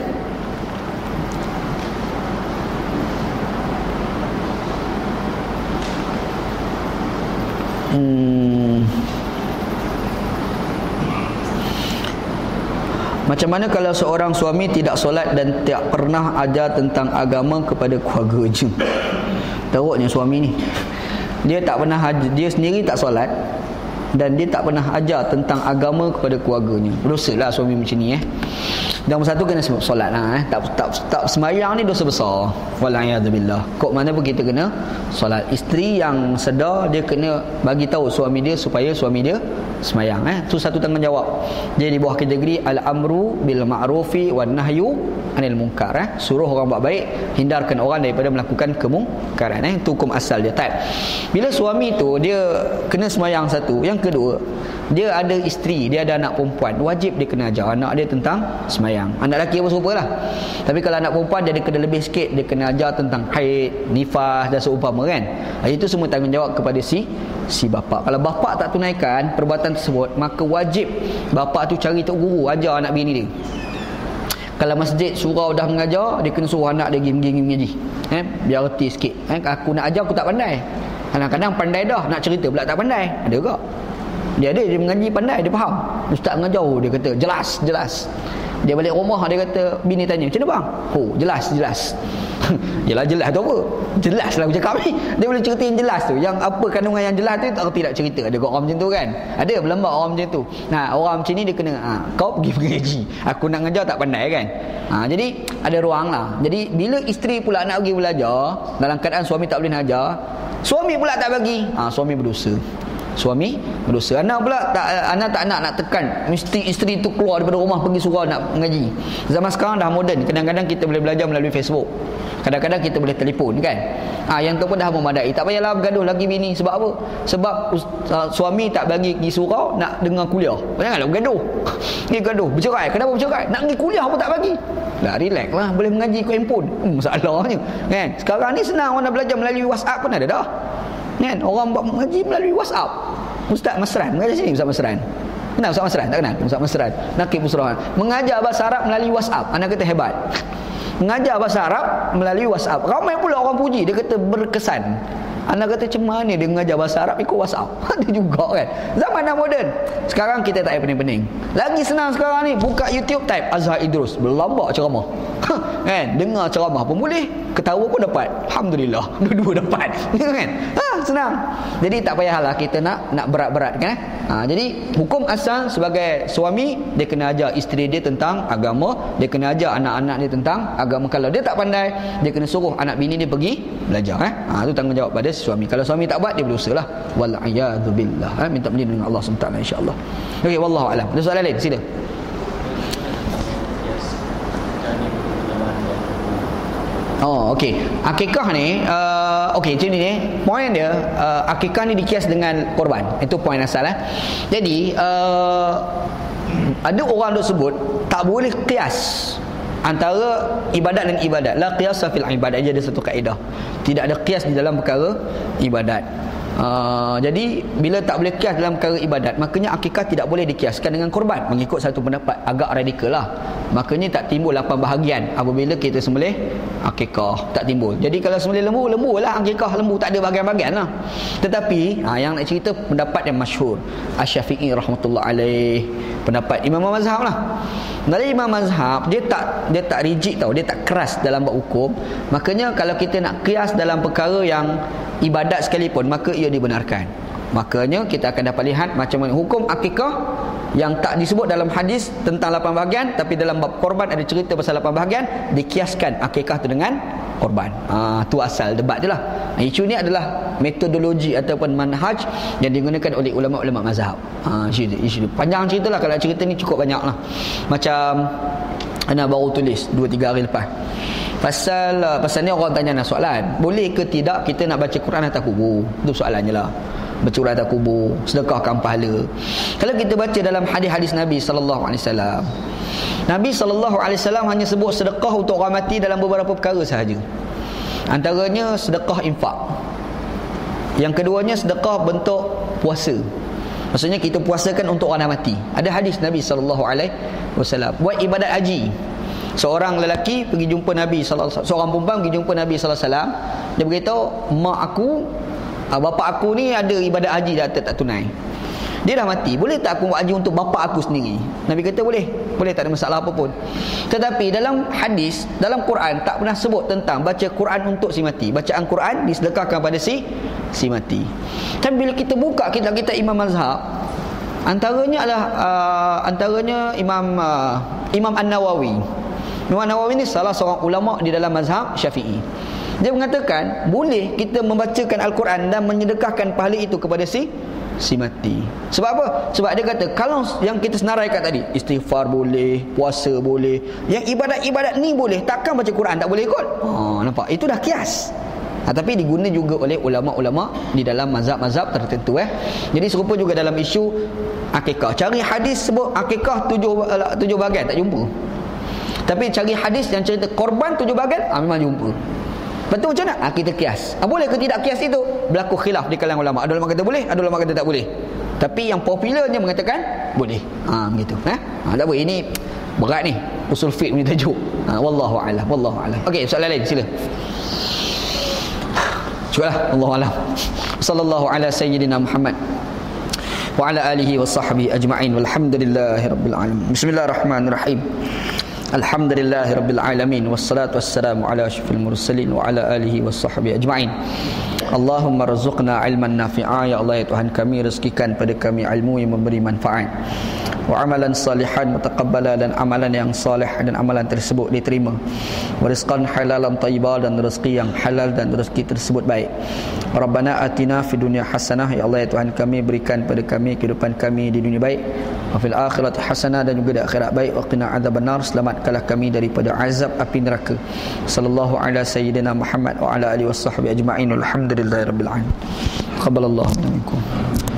S1: Macam mana kalau seorang suami tidak solat dan tak pernah ajar tentang agama kepada keluarganya? Teruknya suami ni, dia tak pernah dia sendiri tak solat dan dia tak pernah ajar tentang agama kepada keluarganya. Berdosalah suami macam ni. Nombor satu kena solat lah. Tak sembahyang ni dosa besar. Wala'iyadzubillah. Kok mana pun kita kena solat. Isteri yang sedar, dia kena bagi tahu suami dia supaya suami dia sembahyang. Itu satu tanggungjawab. Dia di bawah kategori al-amru bil ma'rufi wan nahyu anil munkar. Suruh orang buat baik, hindarkan orang daripada melakukan kemungkaran. Itu hukum asal dia. Bila suami tu dia kena sembahyang satu, yang kedua, dia ada isteri, dia ada anak perempuan, wajib dia kena ajar anak dia tentang sembahyang. Anak lelaki pun serupa lah. Tapi kalau anak perempuan, dia kena lebih sikit, dia kena ajar tentang haid, nifas dan seumpama kan. Itu semua tanggungjawab kepada si bapa. Kalau bapa tak tunaikan perbuatan tersebut, maka wajib bapa tu cari tok guru ajar anak bini dia. Kalau masjid surau dah mengajar, dia kena suruh anak dia pergi mengaji. Biar reti sikit. Aku nak ajar, aku tak pandai. Kadang-kadang pandai dah, nak cerita pula tak pandai. Ada juga. Dia mengaji pandai, dia faham. Ustaz mengajar, dia kata jelas. Dia balik rumah, dia kata, bini tanya, macam mana bang? Jelas. Jelas tu apa? Jelas lah aku cakap ni. Dia boleh ceritain jelas tu. Yang apa kandungan yang jelas tu, tak reti nak cerita. Ada orang macam tu kan? Ada berlembak orang macam tu. Nah, orang macam ni dia kena, kau pergi mengaji, aku nak ngajar tak pandai kan? Jadi ada ruang lah. Jadi bila isteri pula nak pergi belajar, dalam keadaan suami tak boleh nak ajar, suami pula tak bagi, suami berdosa. Anak pula tak nak tekan, mesti isteri tu keluar daripada rumah pergi surau nak mengaji. Zaman sekarang dah moden. Kadang-kadang kita boleh belajar melalui Facebook, kadang-kadang kita boleh telefon kan. Yang tu pun dah memadai. Tak payahlah bergaduh lagi bini. Sebab apa? Sebab suami tak bagi pergi surau nak dengar kuliah. Janganlah bergaduh. Gaduh, bercerai. Kenapa bercerai? Nak pergi kuliah pun tak bagi. Dah relax lah, boleh mengaji ke handphone. Masalahnya kan. Sekarang ni senang, orang nak belajar melalui WhatsApp pun ada dah kan. Orang buat mengaji melalui WhatsApp. Ustaz Masran mengajar sini. Ustaz Masran, kenal Ustaz Masran? Tak kenal? Ustaz Masran Nakib Musrahan mengajar bahasa Arab melalui WhatsApp. Anak kata hebat. Mengajar bahasa Arab melalui WhatsApp. Ramai pula orang puji. Dia kata berkesan. Anak kata macam mana dia mengajar bahasa Arab ikut WhatsApp? Ada juga kan. Zaman dah moden. Sekarang kita tak payah pening-pening. Lagi senang sekarang ni, buka YouTube, type Azhar Idrus, berlambak ceramah. Kan? Dengar ceramah pun boleh, ketawa pun dapat. Alhamdulillah, dua-dua dapat. Kan? Senang. Jadi tak payahlah kita nak berat-berat kan. Jadi hukum asal sebagai suami, dia kena ajar isteri dia tentang agama, dia kena ajar anak-anak dia tentang agama. Kalau dia tak pandai, dia kena suruh anak bini dia pergi belajar. Itu tanggungjawab pada suami. Kalau suami tak buat, dia berdosa lah. Wal'iyadzubillah. Minta perlindungan Allah SWT insya-Allah. Okey, wallahu alam. Ada soalan lain? Sila. Okey. Akikah ni okey, macam ni poin dia, akikah ni dikias dengan korban. Itu poin asal Jadi ada orang tersebut tak boleh kias antara ibadat dan ibadat. La qiyasa fil ibadat. Ada satu kaedah. Tidak ada kias di dalam perkara ibadat. Jadi bila tak boleh kias dalam perkara ibadat, makanya akikah tidak boleh dikiaskan dengan korban. Mengikut satu pendapat agak radikal lah. Makanya tak timbul 8 bahagian apabila kita sembelih akikah, tak timbul. Jadi kalau sembelih lembu lah akikah, lembu tak ada bahagian-bahagian lah. Tetapi yang nak cerita pendapat yang masyhur, Asy-Syafi'i rahmatullah alaih, pendapat Imam Mazhab lah. Dari Imam Mazhab, dia tak rigid tau, dia tak keras dalam bab hukum. Makanya kalau kita nak kias dalam perkara yang ibadat sekalipun, maka ia dibenarkan. Makanya kita akan dapat lihat macam mana hukum akikah yang tak disebut dalam hadis tentang 8 bahagian, tapi dalam bab korban ada cerita pasal 8 bahagian, dikiaskan akikah tu dengan korban. Tu asal debat dia lah. Isu ni adalah metodologi ataupun manhaj yang digunakan oleh ulama-ulama mazhab. Isu panjang cerita lah. Kalau cerita ni cukup banyak lah. Macam Ana baru tulis 2-3 hari lepas pasal ni orang tanya soalan, boleh ke tidak kita nak baca Quran atas kubur? Itu soalannya lah. Baca Quran atas kubur, sedekahkan pahala. Kalau kita baca dalam hadis-hadis Nabi SAW, Nabi SAW hanya sebut sedekah untuk orang mati dalam beberapa perkara sahaja. Antaranya sedekah infak. Yang keduanya sedekah bentuk puasa. Maksudnya kita puasakan untuk orang mati. Ada hadis Nabi SAW buat ibadat haji. Seorang lelaki pergi jumpa Nabi SAW, seorang perempuan pergi jumpa Nabi SAW. Dia beritahu, mak aku, bapa aku ni ada ibadat haji tak tunai. Dia dah mati. Boleh tak aku buat haji untuk bapa aku sendiri? Nabi kata boleh. Boleh, tak ada masalah apa pun. Tetapi dalam hadis, dalam Quran tak pernah sebut tentang baca Quran untuk si mati. Bacaan Quran disedekahkan pada si mati. Tapi bila kita buka kitab-kitab Imam Mazhab, antaranya adalah antaranya Imam An-Nawawi. Imam An-Nawawi ni salah seorang ulama di dalam mazhab Syafi'i. Dia mengatakan boleh kita membacakan Al-Quran dan menyedekahkan pahala itu kepada si mati. Sebab apa? Sebab dia kata kalau yang kita senaraikan tadi, istighfar boleh, puasa boleh, yang ibadat-ibadat ni boleh, takkan baca Quran tak boleh kot? Nampak? Itu dah kias. Tapi diguna juga oleh ulama-ulama di dalam mazhab-mazhab tertentu. Jadi serupa juga dalam isu akikah. Cari hadis sebut akikah 7 bahagian, tak jumpa. Tapi cari hadis yang cerita korban 7 bahagian, memang jumpa. Betul macam mana? Kita kias. Boleh ke tidak kias itu? Berlaku khilaf di kalangan ulama. Ada ulama kata boleh, ada ulama kata tak boleh. Tapi yang popularnya mengatakan boleh. Begitu. Tak boleh. Ini berat ni. Usul fiqh punya tajuk. Wallahu a'lam. Wallahu a'lam. Okey, soalan lain sila. Cukuplah. Wallahu a'lam. Sallallahu ala sayyidina Muhammad wa ala alihi wa sahbihi ajma'in. Walhamdulillahi rabbil alamin. Bismillahirrahmanirrahim. Alhamdulillahi rabbil alamin, wassalatu wassalamu ala asyrafil mursalin wa ala alihi washabbihi ajma'in. Allahumma rzuqna ilman nafi'a, ya Allah ya Tuhan kami, rezekikan pada kami ilmu yang memberi manfaat, wa amalan salihan mutaqabbala, dan amalan yang salih dan amalan tersebut diterima, wa rizqan halalan thayyiban, dan rezeki yang halal dan rezeki tersebut baik. Rabbana atina fid dunya hasanah, ya Allah ya Tuhan kami, berikan pada kami kehidupan kami di dunia baik, wa fil akhirati hasanah, dan juga di akhirat baik, wa qina adzabannar, selamatkanlah kami daripada azab api neraka. Sallallahu ala sayyidina Muhammad wa ala alihi washabbihi ajma'in. Alhamdulillahirabbil alamin. Taqabbalallahu minkum.